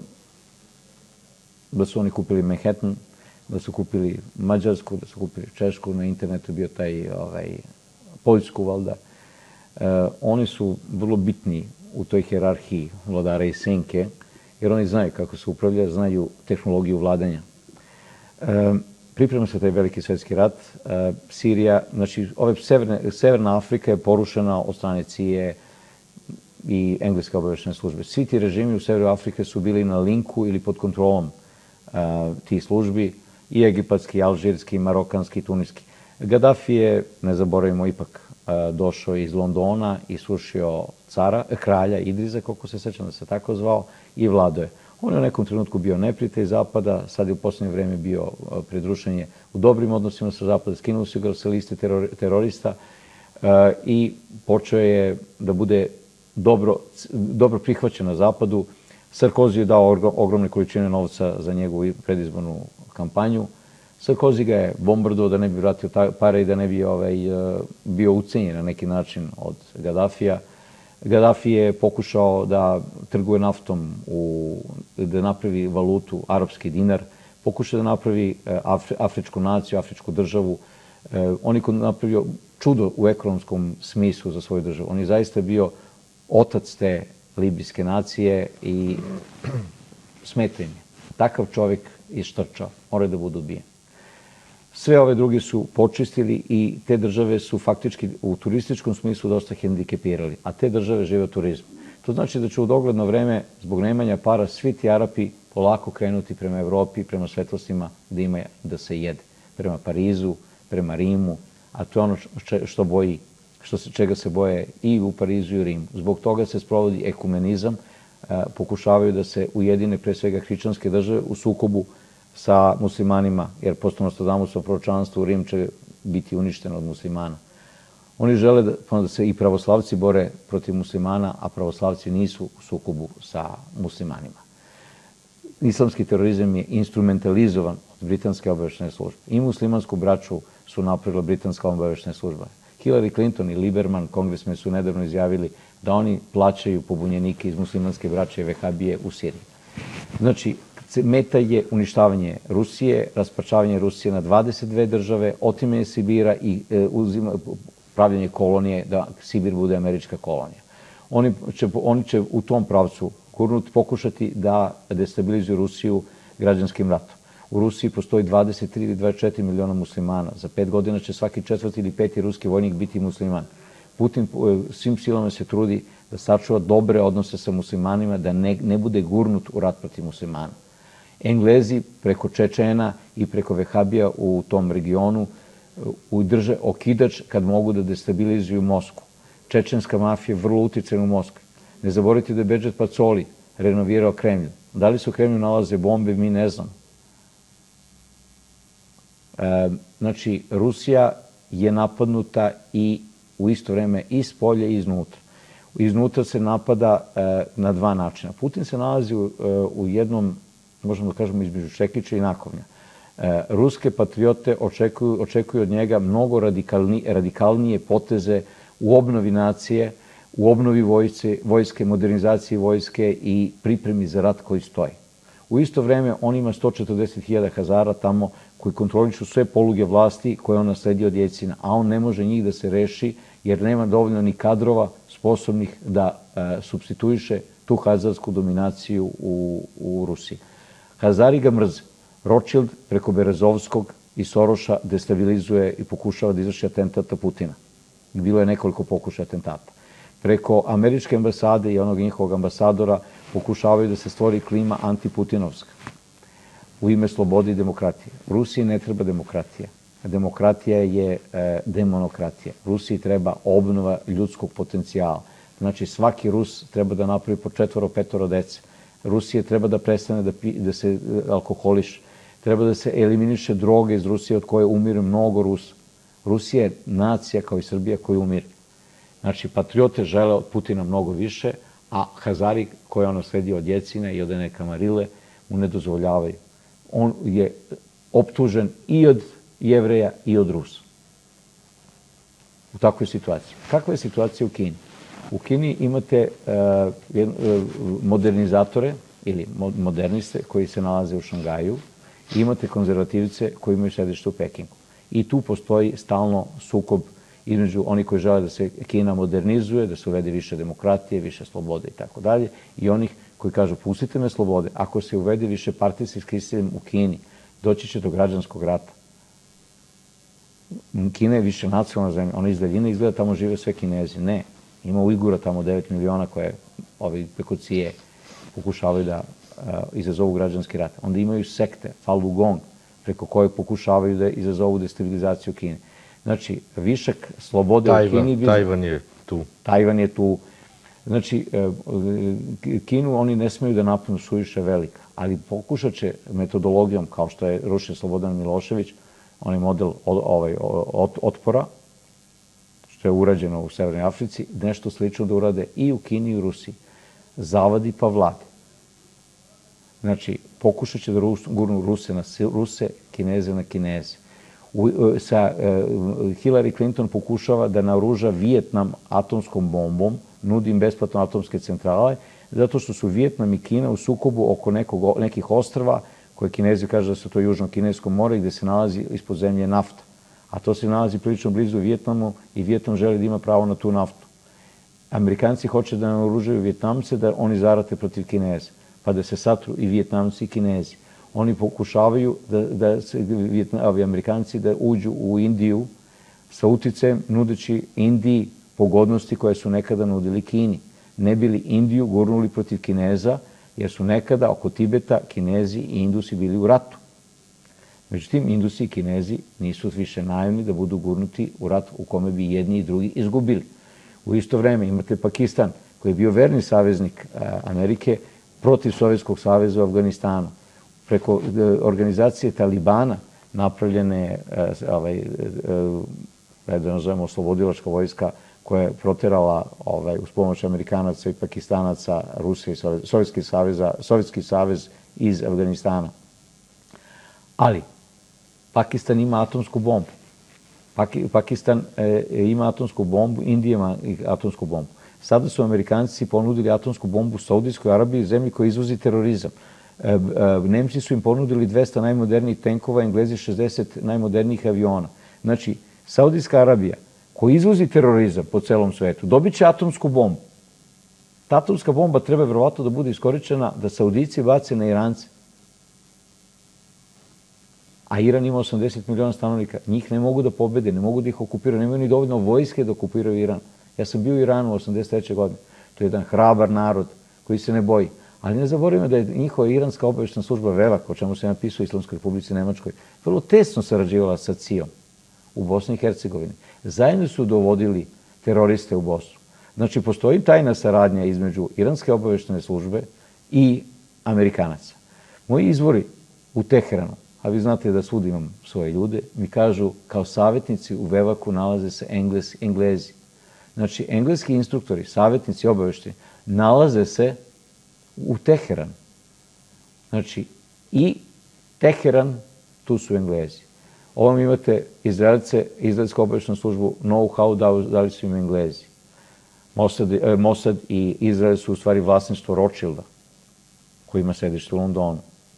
da su oni kupili Manhattan, da su kupili Mađarsku, da su kupili Češku, na internetu je bio taj ovaj, Poljsku, valjda. E, oni su vrlo bitni u toj hijerarhiji vladara i senke, jer oni znaju kako se upravlja, znaju tehnologiju vladanja. E, priprema se taj veliki svjetski rat. E, Sirija, znači, ove severne, Severna Afrika je porušena od strane C I A i engleske obavještajne službe. Svi ti režimi u Severu Afrike su bili na linku ili pod kontrolom uh, tih službi, i egipatski, i alžirski, i marokanski, i tuniski. Gaddafi je, ne zaboravimo, ipak uh, došao iz Londona i srušio cara, kralja Idriza, koliko se sećam da se tako zvao, i vladao je. On je u nekom trenutku bio neprijatelj Zapada, sad je u posljednje vreme bio uh, predrušenje u dobrim odnosima sa Zapada, skinuo se ga sa liste teror, terorista uh, i počeo je da bude dobro, dobro prihvaćen na Zapadu. Sarkozy je dao ogromne količine novca za njegovu predizbornu kampanju. Sarkozy ga je bombardovao da ne bi vratio pare i da ne bi ovaj, bio ucenjen na neki način od Gaddafija. Gaddafi je pokušao da trguje naftom, u, da napravi valutu, arapski dinar, pokušao da napravi Afri, afričku naciju, afričku državu. On je napravio čudo u ekonomskom smislu za svoju državu. On je zaista bio otac te libijske nacije i smeta im je. Takav čovjek je štrčao, mora da bude ubijen. Sve ove druge su počistili i te države su faktički u turističkom smislu dosta hendikepirali, a te države žive od turizma. To znači da će u dogledno vreme, zbog nemanja para, svi ti Arapi polako krenuti prema Evropi, prema svetlostima da ima da se jede. Prema Parizu, prema Rimu, a to je ono što boji što se, čega se boje i u Parizu i u Rimu. Zbog toga se sprovodi ekumenizam, pokušavaju da se ujedine pre svega hrišćanske države u sukobu sa muslimanima, jer posle Nostradamusova proročanstva u Rim će biti uništeno od muslimana. Oni žele da, da se i pravoslavci bore protiv muslimana, a pravoslavci nisu u sukobu sa muslimanima. Islamski terorizam je instrumentalizovan od britanske obavještajne službe. I muslimansku braću su napravila britanska obavještajna služba. Hillary Clinton i Lieberman, kongresmeni, su nedavno izjavili da oni plaćaju pobunjenike iz muslimanske braće Vehabije u Siriji. Znači, meta je uništavanje Rusije, rasparčavanje Rusije na dvadeset dve države, otimanje Sibira i e, uzima, pravljanje kolonije, da Sibir bude američka kolonija. Oni će, oni će u tom pravcu kurnuti, pokušati da destabilizuju Rusiju građanskim ratom. U Rusiji postoji dvadeset tri ili dvadeset četiri miliona muslimana. Za pet godina će svaki četvrti ili peti ruski vojnik biti musliman. Putin svim silama se trudi da sačuva dobre odnose sa muslimanima, da ne, ne bude gurnut u rat protiv muslimana. Englezi preko Čečena i preko Vehabija u tom regionu drže okidač kad mogu da destabilizuju Moskvu. Čečenska mafija je vrlo uticajna u Moskvi. Ne zaboravite da je Bedžet Pacoli renovirao Kremlj. Da li se u Kremlju nalaze bombe, mi ne znamo. E, znači, Rusija je napadnuta i u isto vreme i s polja i iznutra. Iznutra se napada e, na dva načina. Putin se nalazi u, u jednom, možemo da kažemo, između čekića i nakovnja. E, ruske patriote očekuju, očekuju od njega mnogo radikalni, radikalnije poteze u obnovi nacije, u obnovi vojske, vojske, modernizaciji vojske i pripremi za rat koji stoji. U isto vreme on ima sto četrdeset hiljada Hazara tamo koji kontrolišu sve poluge vlasti koje on nasledio od Jeljcina, a on ne može njih da se reši jer nema dovoljno ni kadrova sposobnih da e, supstituiše tu hazarsku dominaciju u, u Rusiji. Hazari ga mrze. Rothschild preko Berezovskog i Soroša destabilizuje i pokušava da izvrši atentat na Putina. Bilo je nekoliko pokušaja atentata. Preko američke ambasade i onog njihovog ambasadora pokušavaju da se stvori klima antiputinovska u ime slobode i demokratije. U Rusiji ne treba demokratija. Demokratija je e, demonokratija. Rusiji treba obnova ljudskog potencijala. Znači, svaki Rus treba da napravi po četvoro, petoro dece. Rusija treba da prestane da, pi, da se alkoholiše. Treba da se eliminiše droge iz Rusije od koje umire mnogo Rusa. Rusija je nacija kao i Srbija koji umire. Znači, patriote žele od Putina mnogo više, a Hazari, koje on nasledio od Jeljcina i od ene Kamarile, mu ne dozvoljavaju. On je optužen i od Jevreja i od Rusa. U takvoj situaciji. Kakva je situacija u Kini? U Kini imate uh, modernizatore ili moderniste koji se nalaze u Šangaju i imate konzervativce koji imaju sedište u Pekingu. I tu postoji stalno sukob između onih koji žele da se Kina modernizuje, da se uvede više demokratije, više slobode i tako dalje, i onih koji kažu pustite me slobode. Ako se uvede više partijski sistem u Kini, doći će do građanskog rata. Kina je više nacionalna zemlja, ona iz daljine izgleda tamo žive sve Kinezi. Ne, ima Ujgura tamo devet miliona koje ovi preko Cije pokušavaju da uh, izazovu građanski rat. Onda imaju sekte, Falun Gong, preko koje pokušavaju da izazovu destabilizaciju Kine. Znači, višak slobode Tajvan, u Kini... Tajvan je tu. Tajvan je tu. Znači, Kinu oni ne smeju da napnu suviše velika, ali pokušat će metodologijom, kao što je rušio Slobodan Milošević, onaj model ovaj, otpora, što je urađeno u Severnoj Africi, nešto slično da urade i u Kini i u Rusiji. Zavadi pa vlade. Znači, pokušat će da gurnu Ruse na Ruse, Kineze na Kineze. U, sa, uh, Hillary Clinton pokušava da naoruža Vijetnam atomskom bombom, nudi im besplatno atomske centrale, zato što su Vijetnam i Kina u sukobu oko nekog, nekih ostrva koje Kinezi kažu da su to Južno Kinesko more gde se nalazi ispod zemlje nafta. A to se nalazi prilično blizu Vijetnamu i Vijetnam želi da ima pravo na tu naftu. Amerikanci hoće da naoružaju Vijetnamce da oni zarate protiv Kineza, pa da se satru i Vijetnamci i Kinezi. Oni pokušavaju da, da se Vijetnavi, Amerikanci da uđu u Indiju sa uticajem nudeći Indiji pogodnosti koje su nekada nudili Kini. Ne bili Indiju gurnuli protiv Kineza, jer su nekada oko Tibeta Kinezi i Indusi bili u ratu. Međutim, Indusi i Kinezi nisu više naivni da budu gurnuti u rat u kome bi jedni i drugi izgubili. U isto vreme imate Pakistan, koji je bio verni saveznik Amerike protiv Sovjetskog saveza u Afganistanu. Preko organizacije Talibana napravljene, ovaj, da nazovemo, oslobodilačka vojska koja je proterala ovaj, uz pomoć Amerikanaca i Pakistanaca, Rusije i Sovjetski savez, Sovjetski savez iz Afganistana. Ali, Pakistan ima atomsku bombu. Paki, Pakistan e, ima atomsku bombu, Indija ima atomsku bombu. Sada su Amerikanci ponudili atomsku bombu Saudijskoj Arabiji, zemlji koja izvozi terorizam. E, e, Nemci su im ponudili dvesta najmodernijih tenkova, Englezi šezdeset najmodernijih aviona. Znači, Saudijska Arabija, koji izvozi terorizam po celom svetu, dobit će atomsku bombu. Ta atomska bomba treba verovatno da bude iskorišćena da Saudijci bace na Irance. A Iran ima osamdeset miliona stanovnika. Njih ne mogu da pobede, ne mogu da ih okupiraju, nemaju ni dovoljno vojske da okupiraju Iran. Ja sam bio u Iranu u osamdeset treće godine. To je jedan hrabar narod koji se ne boji. Ali ne zaboravimo da je njihova iranska obaveštajna služba Velak, o čemu se napisao u Islamskoj Republici Nemačkoj, vrlo tesno sarađivala sa C I O-m u Bosni i Hercegovini. Zajedno su dovodili teroriste u Bosnu. Znači, postoji tajna saradnja između iranske obaveštajne službe i Amerikanaca. Moji izvori u Teheranu, a vi znate da svud imam svoje ljude, mi kažu kao savjetnici u Vevaku nalaze se Engles, Englezi. Znači, engleski instruktori, savjetnici obavešteni, nalaze se u Teheranu. Znači, i Teheran, tu su Englezi. Ovom imate Izraelce, Izraelsku obaveštajnu službu, know-how dali su im Englezi. Mossad, Mossad i Izrael su u stvari vlasništvo Rothschilda, koji ima sedište u Londonu.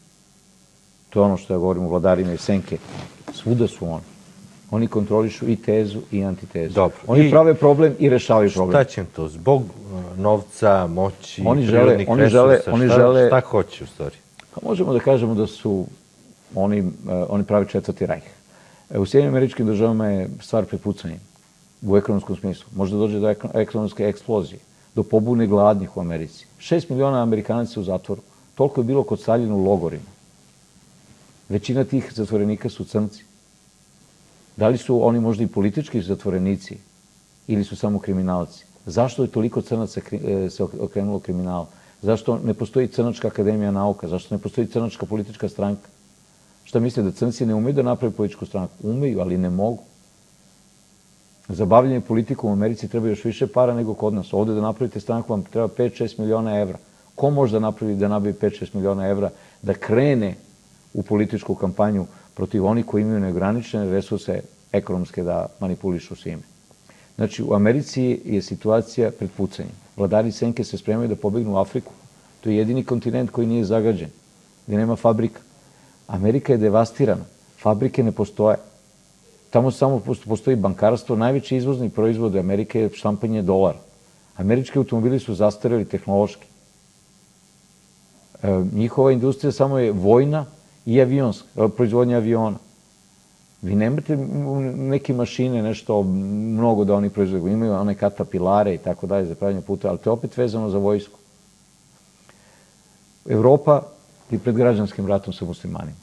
To je ono što ja govorim u vladarima i senke. Svuda su oni. Oni kontrolišu i tezu i antitezu. Dobro. Oni I prave problem i rešavaju problem. šta će im to? Zbog uh, novca, moći, Oni žele- prirodnih oni resursa? žele- oni šta, žele- šta hoće u stvari? Pa možemo da kažemo da su oni, uh, oni pravi četvrti rajh. E, U Sjedinjenim Američkim Državama je stvar prepucanja u ekonomskom smislu. Može da dođe do eko- ekonomske eksplozije, do pobune gladnih u Americi. Šest miliona Amerikanaca u zatvoru. Toliko je bilo kod Staljina u logorima. Većina tih zatvorenika su crnci. Da li su oni možda i politički zatvorenici ili su samo kriminalci? Zašto je toliko crnaca kri- e, se ok- okrenulo kriminalu? Zašto ne postoji Crnačka akademija nauka? Zašto ne postoji Crnačka politička stranka? Šta misle, da crnci ne umeju da naprave političku stranku? Umeju, ali ne mogu. Za bavljanje politikom u Americi treba još više para nego kod nas. Ovde da napravite stranku vam treba pet do šest miliona evra. Ko može da napravi da nabavi pet do šest miliona evra da krene u političku kampanju protiv onih koji imaju neograničene resurse ekonomske da manipulišu svime? Znači, u Americi je situacija pred pucanjem. Vladari senke se spremaju da pobegnu u Afriku. To je jedini kontinent koji nije zagađen, gde nema fabrika. Amerika je devastirana. Fabrike ne postoje. Tamo samo postoji bankarstvo. Najveći izvozni proizvod Amerike je štampanje dolara. Američki automobili su zastareli tehnološki. E, njihova industrija samo je vojna i avionska, proizvodnja aviona. Vi nemate neke mašine, nešto mnogo da oni proizvode. Imaju one katapilare i tako dalje za pravljanje puta, ali to je opet vezano za vojsku. Evropa je pred građanskim ratom sa muslimanima.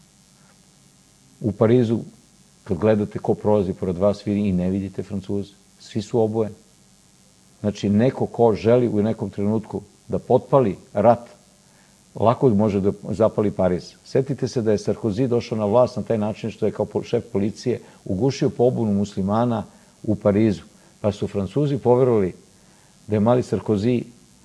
U Parizu, kad gledate ko prolazi pored vas, vi i ne vidite Francuze. Svi su obojeni. Znači, neko ko želi u nekom trenutku da potpali rat, lako može da zapali Pariz. Sjetite se da je Sarkozy došao na vlast na taj način što je kao šef policije ugušio pobunu muslimana u Parizu. Pa su Francuzi poverovali da je mali Sarkozy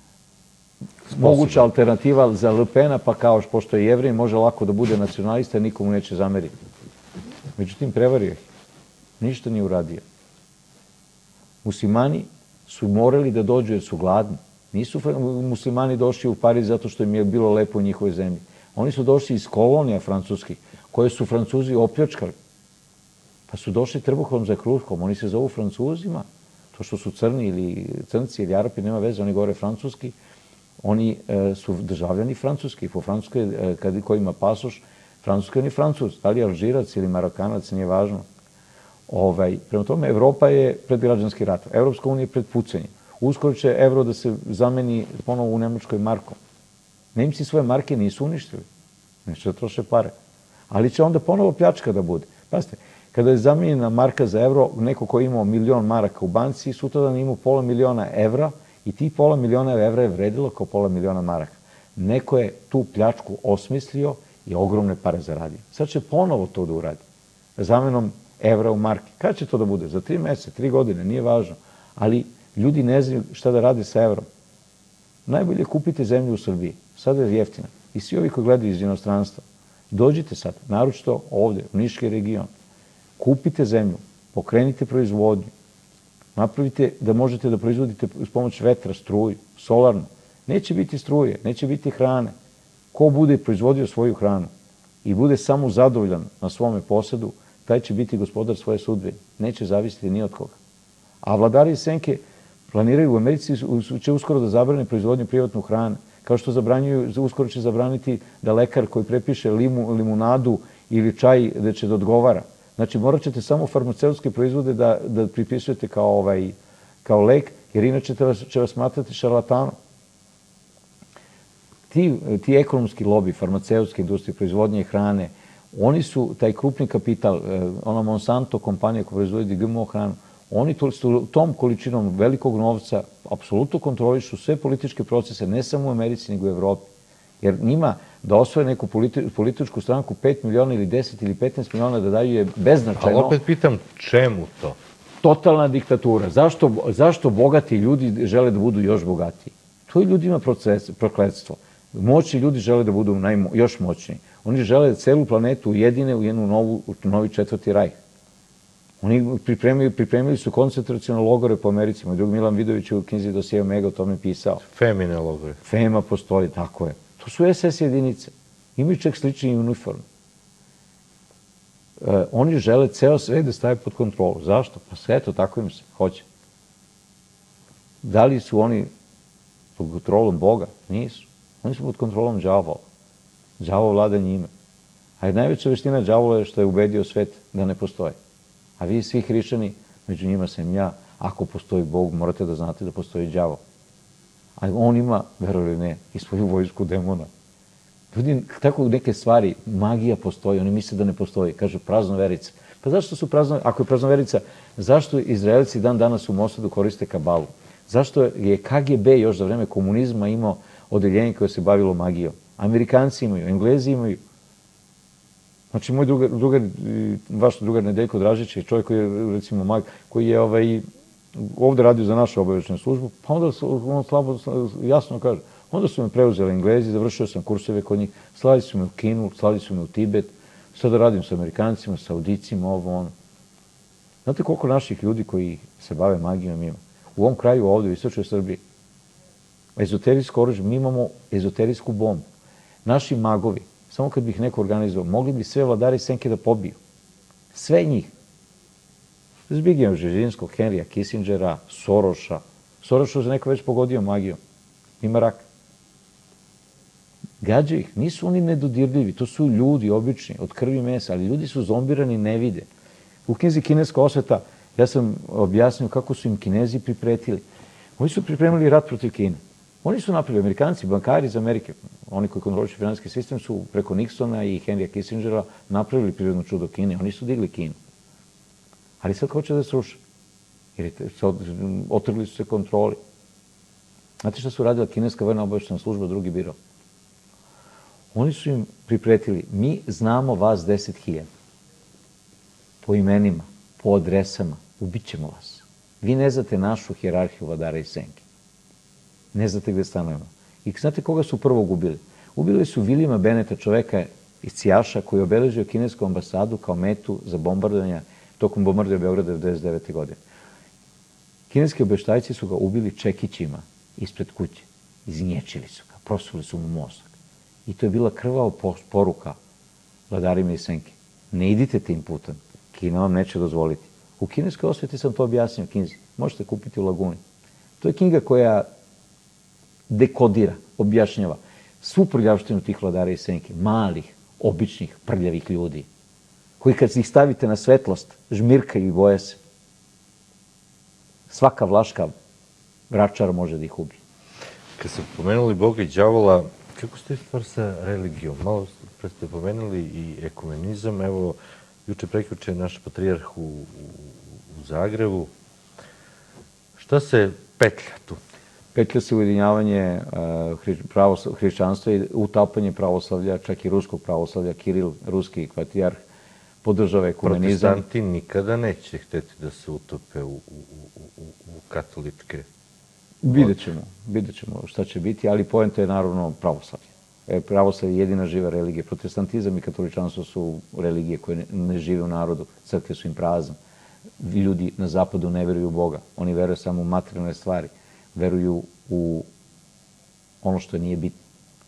moguća alternativa za Le Pena, pa kao pošto je Jevrej može lako da bude nacionalista, nikomu neće zameriti. Međutim, prevario ih. Ništa nije uradio. Muslimani su morali da dođu jer su gladni. Nisu muslimani došli u Pariz zato što im je bilo lepo u njihovoj zemlji. Oni su došli iz kolonija francuskih, koje su Francuzi opljačkali. Pa su došli trbuhom za kruhom. Oni se zovu Francuzima. To što su crni ili crnci ili Arapi, nema veze, oni govore francuski. Oni e, su državljani francuski. Po francuskoj, e, kad ko ima pasoš, francuski on je Francuz. Da li je Alžirac ili Marokanac, nije važno. Ovaj, prema tome, Evropa je pred građanski rat. Evropska unija je pred pucanjem. Uskoro će evro da se zameni ponovo u Nemačkoj markom. Nemci svoje marke nisu uništili. Neće da troše pare. Ali će onda ponovo pljačka da bude. Pazite, kada je zamenjena marka za evro, neko ko je imao milion maraka u banci, sutradan imao pola miliona evra i ti pola miliona evra je vredilo kao pola miliona maraka. Neko je tu pljačku osmislio i ogromne pare zaradio. Sad će ponovo to da uradi. Zamenom evra u marke. Kada će to da bude? Za tri meseca, tri godine, nije važno. Ali ljudi ne znaju šta da rade sa evrom. Najbolje kupite zemlju u Srbiji. Sada je jeftina. I svi ovi koji gledaju iz inostranstva, dođite sad, naročito ovde, u Niški region, kupite zemlju, pokrenite proizvodnju, napravite da možete da proizvodite s pomoć vetra, struju, solarnu. Neće biti struje, neće biti hrane. Ko bude proizvodio svoju hranu i bude samo zadovoljan na svome posedu, taj će biti gospodar svoje sudbine. Neće zavisiti ni od koga. A vladari iz senke planiraju u Americi, će uskoro da zabrane proizvodnju privatnu hrane. Kao što zabranjuju, uskoro će zabraniti da lekar koji prepiše limu, limunadu ili čaj da će da odgovara. Znači, morat ćete samo farmaceutske proizvode da, da pripisujete kao, ovaj, kao lek, jer inače će vas, će vas smatrati šarlatanom. Ti, ti ekonomski lobi, farmaceutske industrije, proizvodnje hrane, oni su, taj krupni kapital, ona Monsanto kompanija koja proizvodi G M O hranu, oni to, su tom količinom velikog novca apsolutno kontrolišu sve političke procese, ne samo u Americi, nego u Evropi. Jer njima da osvoje neku politi, političku stranku pet miliona ili deset ili petnaest miliona da daju je beznačajno. Ali opet pitam, čemu to? Totalna diktatura. Zašto, zašto bogati ljudi žele da budu još bogatiji? To je ljudima proces, prokletstvo. Moćni ljudi žele da budu najmo, još moćniji. Oni žele celu planetu ujedine u jednu novu, novi četvrti rajh. Oni pripremili, pripremili su koncentracione logore po Americi. Moj drug Milan Vidović u knjizi Dosije Omega o tome pisao. Femine logore. Fema postoji, tako je. To su S S jedinice. Imaju čak slični uniform. oni žele ceo svet da stave pod kontrolu. Zašto? Pa sve to tako im se hoće. Da li su oni pod kontrolom Boga? Nisu. Oni su pod kontrolom đavola. Đavo vlada njime. A najveća veština đavola je što je ubedio svet da ne postoji. A vi svi hrišćani, među njima sam ja, ako postoji Bog, morate da znate da postoji đavo. A on ima, verovali ne, i svoju vojsku demona. Ljudi, tako neke stvari, magija postoji, oni misle da ne postoji. Kažu praznoverica. Pa zašto su prazno, ako je praznoverica, zašto Izraelci dan danas u Mosadu koriste kabalu? Zašto je K G B još za vreme komunizma imao odeljenje koje se bavilo magijom? Amerikanci imaju, Englezi imaju. Znači, moj drugar, drugar vaš drugar Nedeljko Dražić je čovjek koji je, recimo, mag, koji je ovaj, ovde radio za našu obavještajnu službu, pa onda on slabo, jasno kaže, onda su me preuzeli Englezi, završio sam kurseve kod njih, slali su me u Kinu, slali su me u Tibet, sada radim sa Amerikancima, Saudicima, ovo, ono. Znate koliko naših ljudi koji se bave magijom ima? U ovom kraju ovde, u istočnoj Srbiji, ezoterijsko oružje, mi imamo ezoterijsku bombu. Naši magovi, samo kad bi ih neko organizovao, mogli bi sve vladari senke da pobiju. Sve njih. Zbigniewa Brzezinskog, Henrya Kissingera, Soroša. Soroša se neko već pogodio magijom. Ima rak. Gađaju ih. Nisu oni nedodirljivi. To su ljudi, obični, od krvi i mesa, ali ljudi su zombirani, ne vide. U knjizi Kineska osveta ja sam objasnio kako su im Kinezi pripretili. Oni su pripremili rat protiv Kine. Oni su napravili, Amerikanci, bankari iz Amerike, oni koji kontrolišu finansijski sistem, su preko Nixona i Henrya Kissingera napravili prirodno čudo Kine. Oni su digli Kinu. Ali sad hoće da sruše. Jer otrgli su se kontroli. Znate šta su radila kineska vojna obavještajna služba, drugi biro? Oni su im pripretili, mi znamo vas deset hiljada. Po imenima, po adresama, ubit ćemo vas. Vi ne znate našu hijerarhiju vladara i senke. Ne znate gde stanujemo. I znate koga su prvo ubili? Ubili su Vilijama Beneta, čoveka iz Cijaša, koji je obeležio kinesku ambasadu kao metu za bombardovanja tokom bombardovanja Beograda devedeset devete. godine. Kineski obaveštajci su ga ubili čekićima ispred kuće. Iznječili su ga, prosuli su mu mozak. I to je bila krvava poruka vladarima i senke. Ne idite tim putem. Kina vam neće dozvoliti. U kineskoj osveti sam to objasnio u knjizi. Možete kupiti u Laguni. To je knjiga koja dekodira, objašnjava svu prljavštinu tih vladara i senke, malih, običnih, prljavih ljudi, koji kad ih stavite na svetlost, žmirkaju i boje se. Svaka vlaška vračar može da ih ubije. Kad ste pomenuli Boga i đavola, kako ste stvar sa religijom? Malo pre ste pomenuli i ekumenizam. Evo, juče prekjuče naš patrijarh u, u, u Zagrebu. Šta se petlja tu? Petlja se ujedinjavanje uh, hrišćanstva i utapanje pravoslavlja, čak i ruskog pravoslavlja. Kiril, ruski patrijarh, podržava ekumenizam. Protestanti nikada neće hteti da se utope u, u, u, u katoličke... Vidjet ćemo, vidjet ćemo šta će biti, ali poenta je naravno pravoslavlje. E, pravoslavlje je jedina živa religija. Protestantizam i katoličanstvo su religije koje ne, ne žive u narodu. Crkve su im prazne. Ljudi na zapadu ne veruju u Boga. Oni veruju samo u materijalne stvari. Veruju u ono što nije bitno.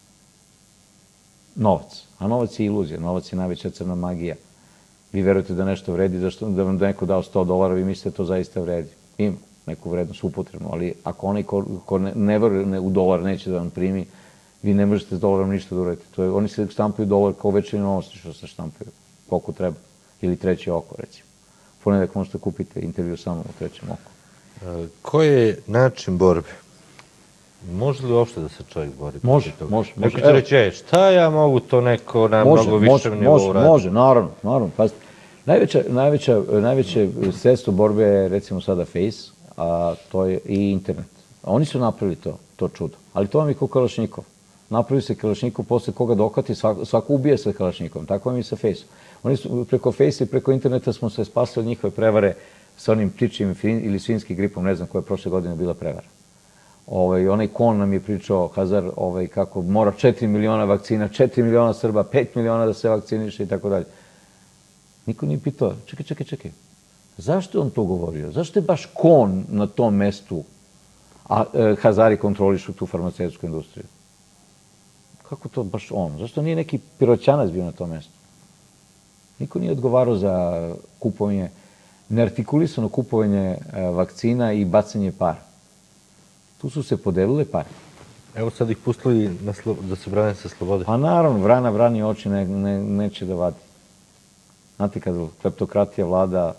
Novac. A novac je iluzija. Novac je najveća crna magija. Vi verujete da nešto vredi, da vam neko dao sto dolara, vi mislite da to zaista vredi. Ima neku vrednost upotrebnu, ali ako onaj ko, ko ne, ne veruje u dolar neće da vam primi, vi ne možete s dolarom ništa da uradite. To je, oni se štampaju dolar kao večernje novosti što se štampaju, koliko treba. Ili treće oko, recimo. Ponedeljak možete kupiti intervju samo u trećem oku. A, koji je način borbe? Može li uopšte da se čovjek bori? Može, može. Neko će reći, je, šta ja mogu to neko na može, mnogo višem može, nivou može, raditi? Može, naravno, naravno. Pazite, najveća, najveća, najveće sredstvo borbe je recimo sada Face, a to je i internet. A oni su napravili to, to čudo. Ali to vam je kao Kalašnikov. Napravili se Kalašnikov, posle koga dokati, svako, svako ubije sa Kalašnikovom. Tako vam i sa Face. Oni su, preko Face i preko interneta smo se spasili od njihove prevare sa onim ptičijim ili svinjskim gripom, ne znam koja je prošle godine bila prevara. Ovaj, onaj Kon nam je pričao, Hazar, ovaj, kako mora četiri miliona vakcina, četiri miliona Srba, pet miliona da se vakciniše i tako dalje. Niko nije pitao, čekaj, čekaj, čekaj. Zašto je on to govorio? Zašto je baš Kon na tom mestu, a e, Hazari kontrolišu tu farmaceutsku industriju? Kako to baš on? Zašto nije neki Piroćanac bio na tom mestu? Niko nije odgovarao za kupovanje, neartikulisano kupovanje vakcina i bacanje para. Tu su se podelile pare. Evo sad ih pustili da se brane sa slobode. Pa naravno, vrana vrani oči neće da vadi. Znate, kad kleptokratija vlada,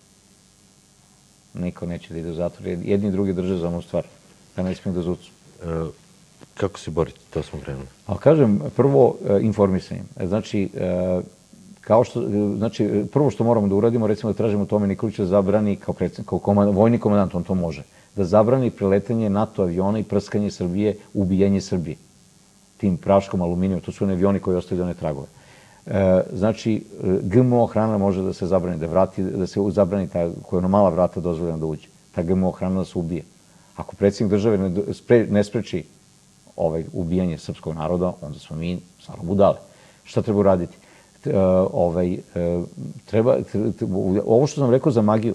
niko neće da ide u zatvor. Jedni i drugi drže za onu stvar, da ne smiju da zucu. Kako se boriti? To smo krenuli. Ali kažem, prvo informisanjem. Znači, kao što, znači, prvo što moramo da uradimo, recimo da tražimo Tome Nikolića da zabrani, kao, kao vojni komandant, on to može, da zabrani preletanje NATO aviona i prskanje Srbije, ubijanje Srbije. Tim praškom, aluminijom, to su one avioni koji ostavljaju one tragove. Znači, G M O hrana može da se zabrani, da, vrati, da se zabrani ta, koja je ono mala vrata dozvoljena da uđe. Ta G M O hrana da se ubije. Ako predsjednik države ne, spre, ne spreči ovaj, ubijanje srpskog naroda, onda smo mi stvarno budale. Šta treba uraditi? Uh, ovaj, uh, treba, treba, ovo što sam rekao za magiju,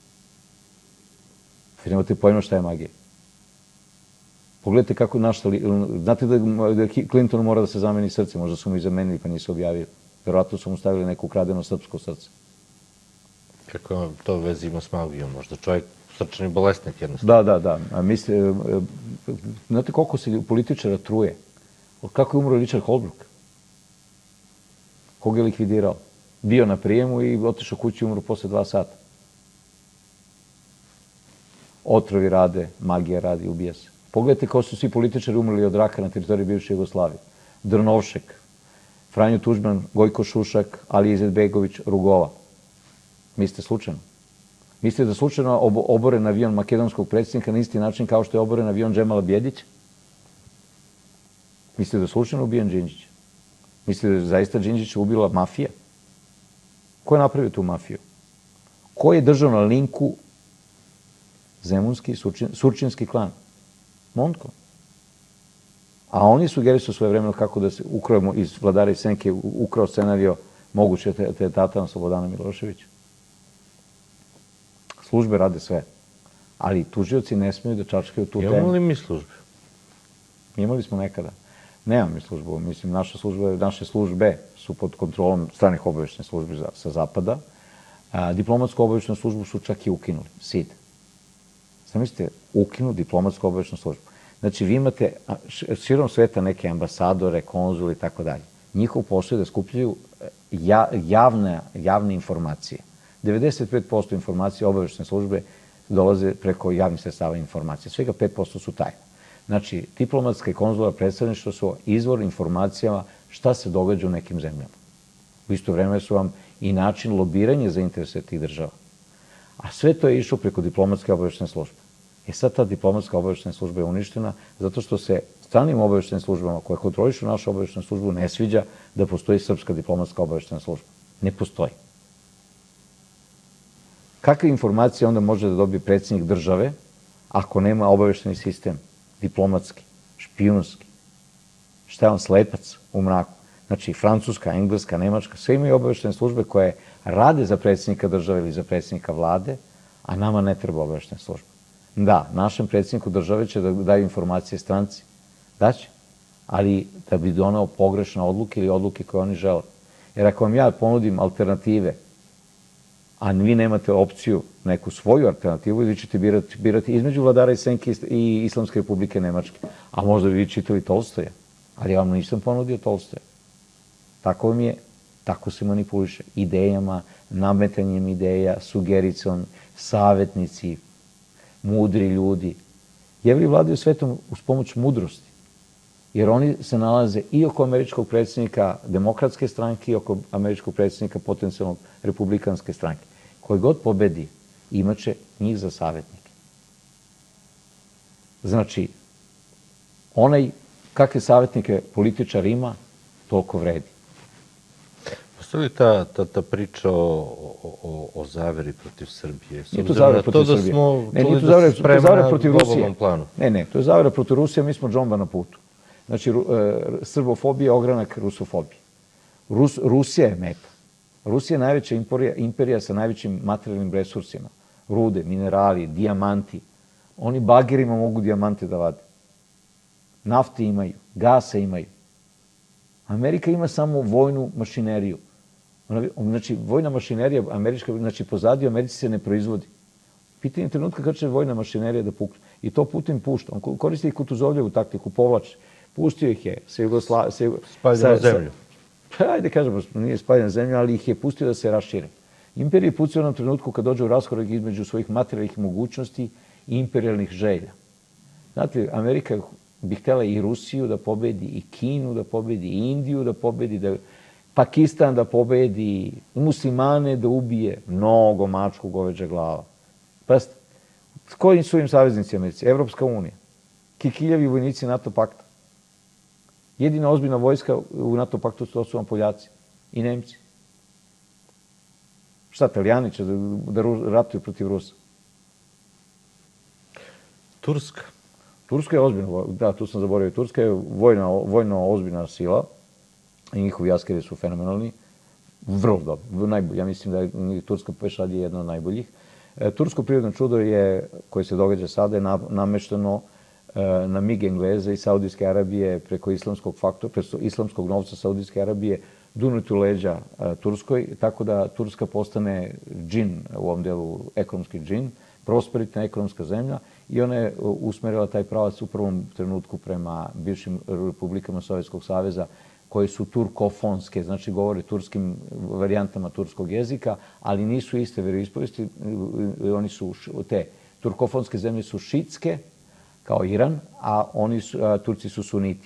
vi nemate pojma šta je magija. Pogledajte kako naš... Znate da, da Clinton mora da se zameni srce, možda su mu i zamenili pa nisu objavili. Verovatno su mu stavili neko ukradeno srpsko srce. Kako to vezi ima s magijom? Možda čovjek srčani bolesnik jednostavno. Da, da, da. A misli, znate koliko se političara truje? Kako je umro Richard Holbrooke? Koga je likvidirao? Bio na prijemu i otišao kući i umro posle dva sata. Otrovi rade, magija radi, ubija se. Pogledajte kao su svi političari umrli od raka na teritoriji bivše Jugoslavije. Drnovšek, Franjo Tuđman, Gojko Šušak, Ali Izetbegović, Rugova. Mislite slučajno? Mislite da slučajno oboren avion makedonskog predsjednika na isti način kao što je oboren avion Džemala Bjedića? Mislite da je slučajno ubijen Đinđić? Mislite da je zaista Đinđića ubila mafija? Ko je napravio tu mafiju? Ko je držao na linku zemunski, surčinski klan? Montko. A oni sugerišu svoje vremeno kako da se ukrojemo iz Vladara i Senke, ukrao scenario moguće atentata na Slobodana Miloševića. Službe rade sve. Ali tužioci ne smiju da čačkaju tu temu. Imamo li mi službe? Imali smo nekada. Nemam mi službu. Mislim, naše službe, naše službe su pod kontrolom stranih obavještajnih službi sa zapada. Diplomatsku obavještajnu službu su čak i ukinuli. S I D. Zamislite, ukinu diplomatsku obavještajnu službu. Znači, vi imate širom sveta neke ambasadore, konzuli i tako dalje. Njihov posao je da skupljaju javne, javne informacije. devedeset pet posto informacije obavještajne službe dolaze preko javnih sredstava informacije. Svega pet posto su tajne. Znači, diplomatska i konzularna predstavništva su izvor informacijama šta se događa u nekim zemljama. U isto vreme su vam i način lobiranja za interese tih država. A sve to je išlo preko diplomatske obavještajne službe. E sad ta diplomatska obavještajna služba je uništena zato što se stranim obavještajnim službama koje kontrolišu našu obavještajnu službu ne sviđa da postoji srpska diplomatska obavještajna služba. Ne postoji. Kakve informacije onda može da dobije predsjednik države ako nema obavještajni sistem, diplomatski, špijunski? Šta je on, slepac u mraku? Znači, Francuska, Engleska, Nemačka, sve imaju obavještajne službe koje rade za predsjednika države ili za predsjednika vlade, a nama ne treba obavještajna služba. Da, našem predsjedniku države će da daju informacije stranci. Daće. Ali da bi donao pogrešne odluke ili odluke koje oni žele. Jer ako vam ja ponudim alternative, a vi nemate opciju, neku svoju alternativu, vi ćete birati, birati između Vladara i Senke i Islamske republike Nemačke. A možda bi vi čitali Tolstoja. Ali ja vam nisam ponudio Tolstoja. Tako vam je, tako se manipuliše. Idejama, nametanjem ideja, sugericom, savjetnici, mudri ljudi. Jevreji vladaju svetom uz pomoć mudrosti. Jer oni se nalaze i oko američkog predsjednika demokratske stranke i oko američkog predsjednika potencijalnog republikanske stranke. Koji god pobedi, imaće njih za savjetnike. Znači, onaj kakve savjetnike političar ima, toliko vredi. Postoji li ta, ta, ta priča o, o, o zaveri protiv Srbije? Nije to zavera protiv Srbije. Ne, nije to zavera, zavera protiv Rusije. Planu. Ne, ne, to je zavera protiv Rusije, mi smo džomba na putu. Znači, e, srbofobija, ogranak rusofobije. Rus, Rusija je meta. Rusija je najveća imperija, imperija sa najvećim materijalnim resursima. Rude, minerali, dijamanti. Oni bagerima mogu dijamante da vade. Nafte imaju, gasa imaju. Amerika ima samo vojnu mašineriju. Znači, vojna mašinerija američka, znači, pozadi u Americi se ne proizvodi. Pitanje trenutka kada će vojna mašinerija da pukne. I to Putin pušta. On koristi i Kutuzovljevu taktiku, povlači. Pustio ih je sa Jugoslavijom. Spaljeno zemlju. Ajde kažemo, nije spaljena zemlja, ali ih je pustio da se rašire. Imperija je pucao na trenutku kad dođe u raskorak između svojih materijalnih mogućnosti i imperijalnih želja. Znate, Amerika bi htjela i Rusiju da pobedi, i Kinu da pobedi, i Indiju da pobedi, da Pakistan da pobedi, muslimane da ubije, mnogo mačku goveđa glava. Pazite, koji su im saveznici Americi? Evropska unija. Kikiljavi vojnici NATO pakta. Jedina ozbiljna vojska u NATO paktu to su vam Poljaci i Nemci. Šta, Italijani će da ratuju protiv Rusa? Turska. Turska je ozbiljna, da, tu sam zaboravio. Turska je vojna, vojno ozbiljna sila i njihovi askeri su fenomenalni. Vrlo dobro, najbolji. Ja mislim da je Turska pešad je jedna od najboljih. Tursko prirodno čudo je, koje se događa sada, je namešteno na mig Engleza i Saudijske Arabije preko islamskog faktora, preko islamskog novca Saudijske Arabije, dunuti u leđa Turskoj, tako da Turska postane džin, u ovom delu ekonomski džin, prosperitna ekonomska zemlja i ona je usmerila taj pravac u prvom trenutku prema bivšim republikama Sovjetskog saveza koje su turkofonske, znači govore turskim varijantama turskog jezika, ali nisu iste veroispovesti, oni su, te turkofonske zemlje su šitske, kao Iran, a oni su, a, Turci su suniti.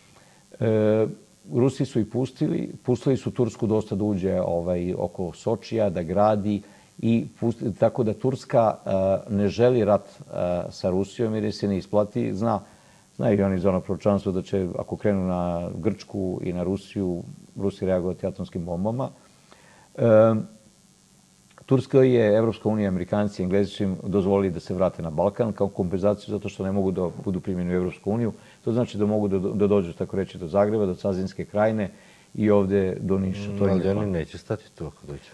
E, Rusi su ih pustili, pustili su Tursku dosta da uđe ovaj, oko Sočija, da gradi, i pusti, tako da Turska a, ne želi rat a, sa Rusijom jer je se ne isplati. Zna, znaju i oni za ono proročanstvo da će, ako krenu na Grčku i na Rusiju, Rusi reagovati atomskim bombama. E, Turska je, Evropska unija, Amerikanci i Englezi su im dozvolili da se vrate na Balkan kao kompenzaciju zato što ne mogu da budu primljeni u Evropsku uniju. To znači da mogu da, da dođu, tako reći, do Zagreba, do Cazinske krajine i ovde do Niša. No, ali oni neće stati tu ako dođe.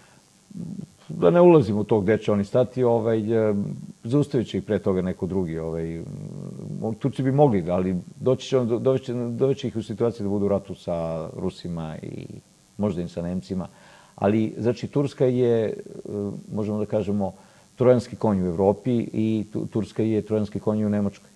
Da ne ulazimo u to gde će oni stati, ovaj, zaustavit će ih pre toga neko drugi. Ovaj, Turci bi mogli, ali doći će, on, doveć, doveć će ih u situaciji da budu u ratu sa Rusima i možda i sa Nemcima. Ali, znači, Turska je, možemo da kažemo, trojanski konj u Evropi i Turska je trojanski konj u Nemačkoj.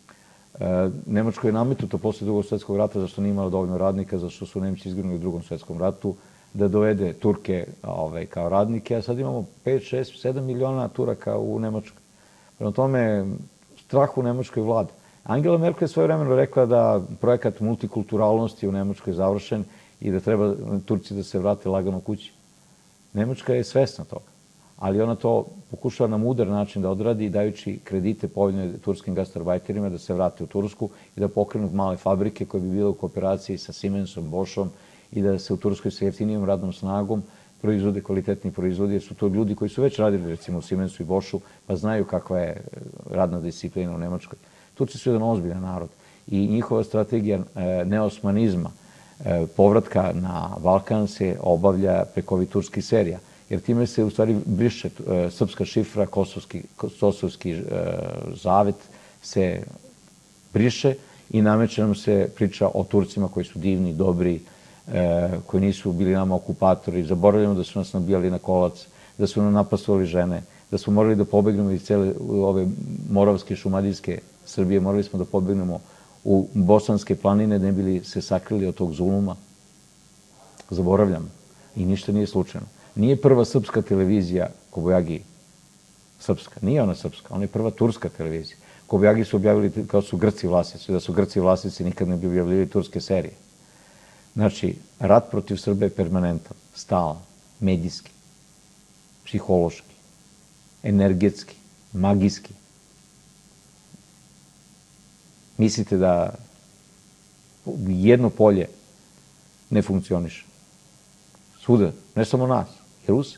Nemačkoj je nametnuto posle drugog svjetskog rata, zašto nije imalo dovoljno radnika, zašto su Nemci izgrinuli u drugom svjetskom ratu, da dovede Turke ovaj, kao radnike, a sad imamo pet, šest, sedam miliona Turaka u Nemačkoj. Prema tome, strah u Nemačkoj vlada. Angela Merkel je svoje vremeno rekla da projekat multikulturalnosti u Nemačkoj je završen i da treba Turci da se vrate lagano kući. Nemačka je svesna toga, ali ona to pokušava na mudar način da odradi, dajući kredite povoljne turskim gastarbajterima da se vrate u Tursku i da pokrenu male fabrike koje bi bile u kooperaciji sa Siemensom, Boschom i da se u Turskoj sa jeftinijom radnom snagom proizvode kvalitetni proizvodi, jer su to ljudi koji su već radili recimo u Siemensu i Boschu, pa znaju kakva je radna disciplina u Nemačkoj. Turci su jedan ozbiljan narod i njihova strategija neosmanizma, povratka na Balkan se obavlja preko ovih turskih serija, jer time se u stvari briše srpska šifra, kosovski, kosovski zavet se briše i nameće nam se priča o Turcima koji su divni, dobri, koji nisu bili nama okupatori. Zaboravljamo da su nas nabijali na kolac, da su nam napastovali žene, da smo morali da pobegnemo iz cele ove moravske, šumadijske Srbije, morali smo da pobegnemo u bosanske planine, ne bili se sakrili od tog zuluma. Zaboravljamo. I ništa nije slučajno. Nije prva srpska televizija Kobajagi srpska. Nije ona srpska. Ona je prva turska televizija. Kobajagi su objavili kao su Grci vlasnici. Da su Grci vlasnici nikad ne bi objavljivali turske serije. Znači, rat protiv Srbe je permanentan, stalan, medijski, psihološki, energetski, magijski. Mislite da jedno polje ne funkcioniše? Svuda, ne samo nas, i Rusi.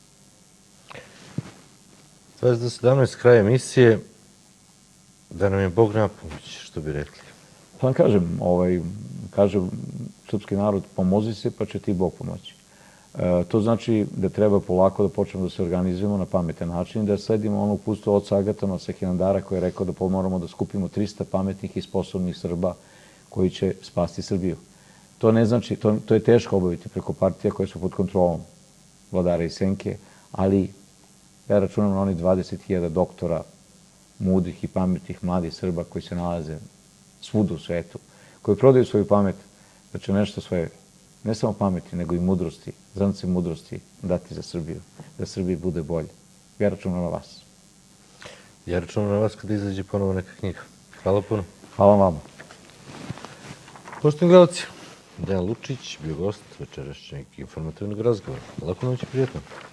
dvadeset sedamnaest kraj emisije, da nam je Bog na pomoć, što bi rekli. Pa vam kažem, ovaj, kaže srpski narod, pomozi se pa će ti Bog pomoći. E, to znači da treba polako da počnemo da se organizujemo na pametan način, da sledimo ono upustvo oca Agatona sa Hilandara koji je rekao da moramo da skupimo trista pametnih i sposobnih Srba koji će spasti Srbiju. To ne znači, to, to je teško obaviti preko partija koje su pod kontrolom vladara i senke, ali ja računam na onih dvadeset hiljada doktora, mudrih i pametnih mladih Srba koji se nalaze svuda u svetu, koji prodaju svoju pamet, da će nešto svoje, ne samo pameti, nego i mudrosti, zrnce mudrosti dati za Srbiju, da Srbiji bude bolje. Ja računam na vas. Ja računam na vas kada izađe ponovo neka knjiga. Hvala puno. Hvala vam. Poštovni gledalci, Dejan Lučić bio gost večerašnjeg informativnog razgovora. Lako noć i prijetno.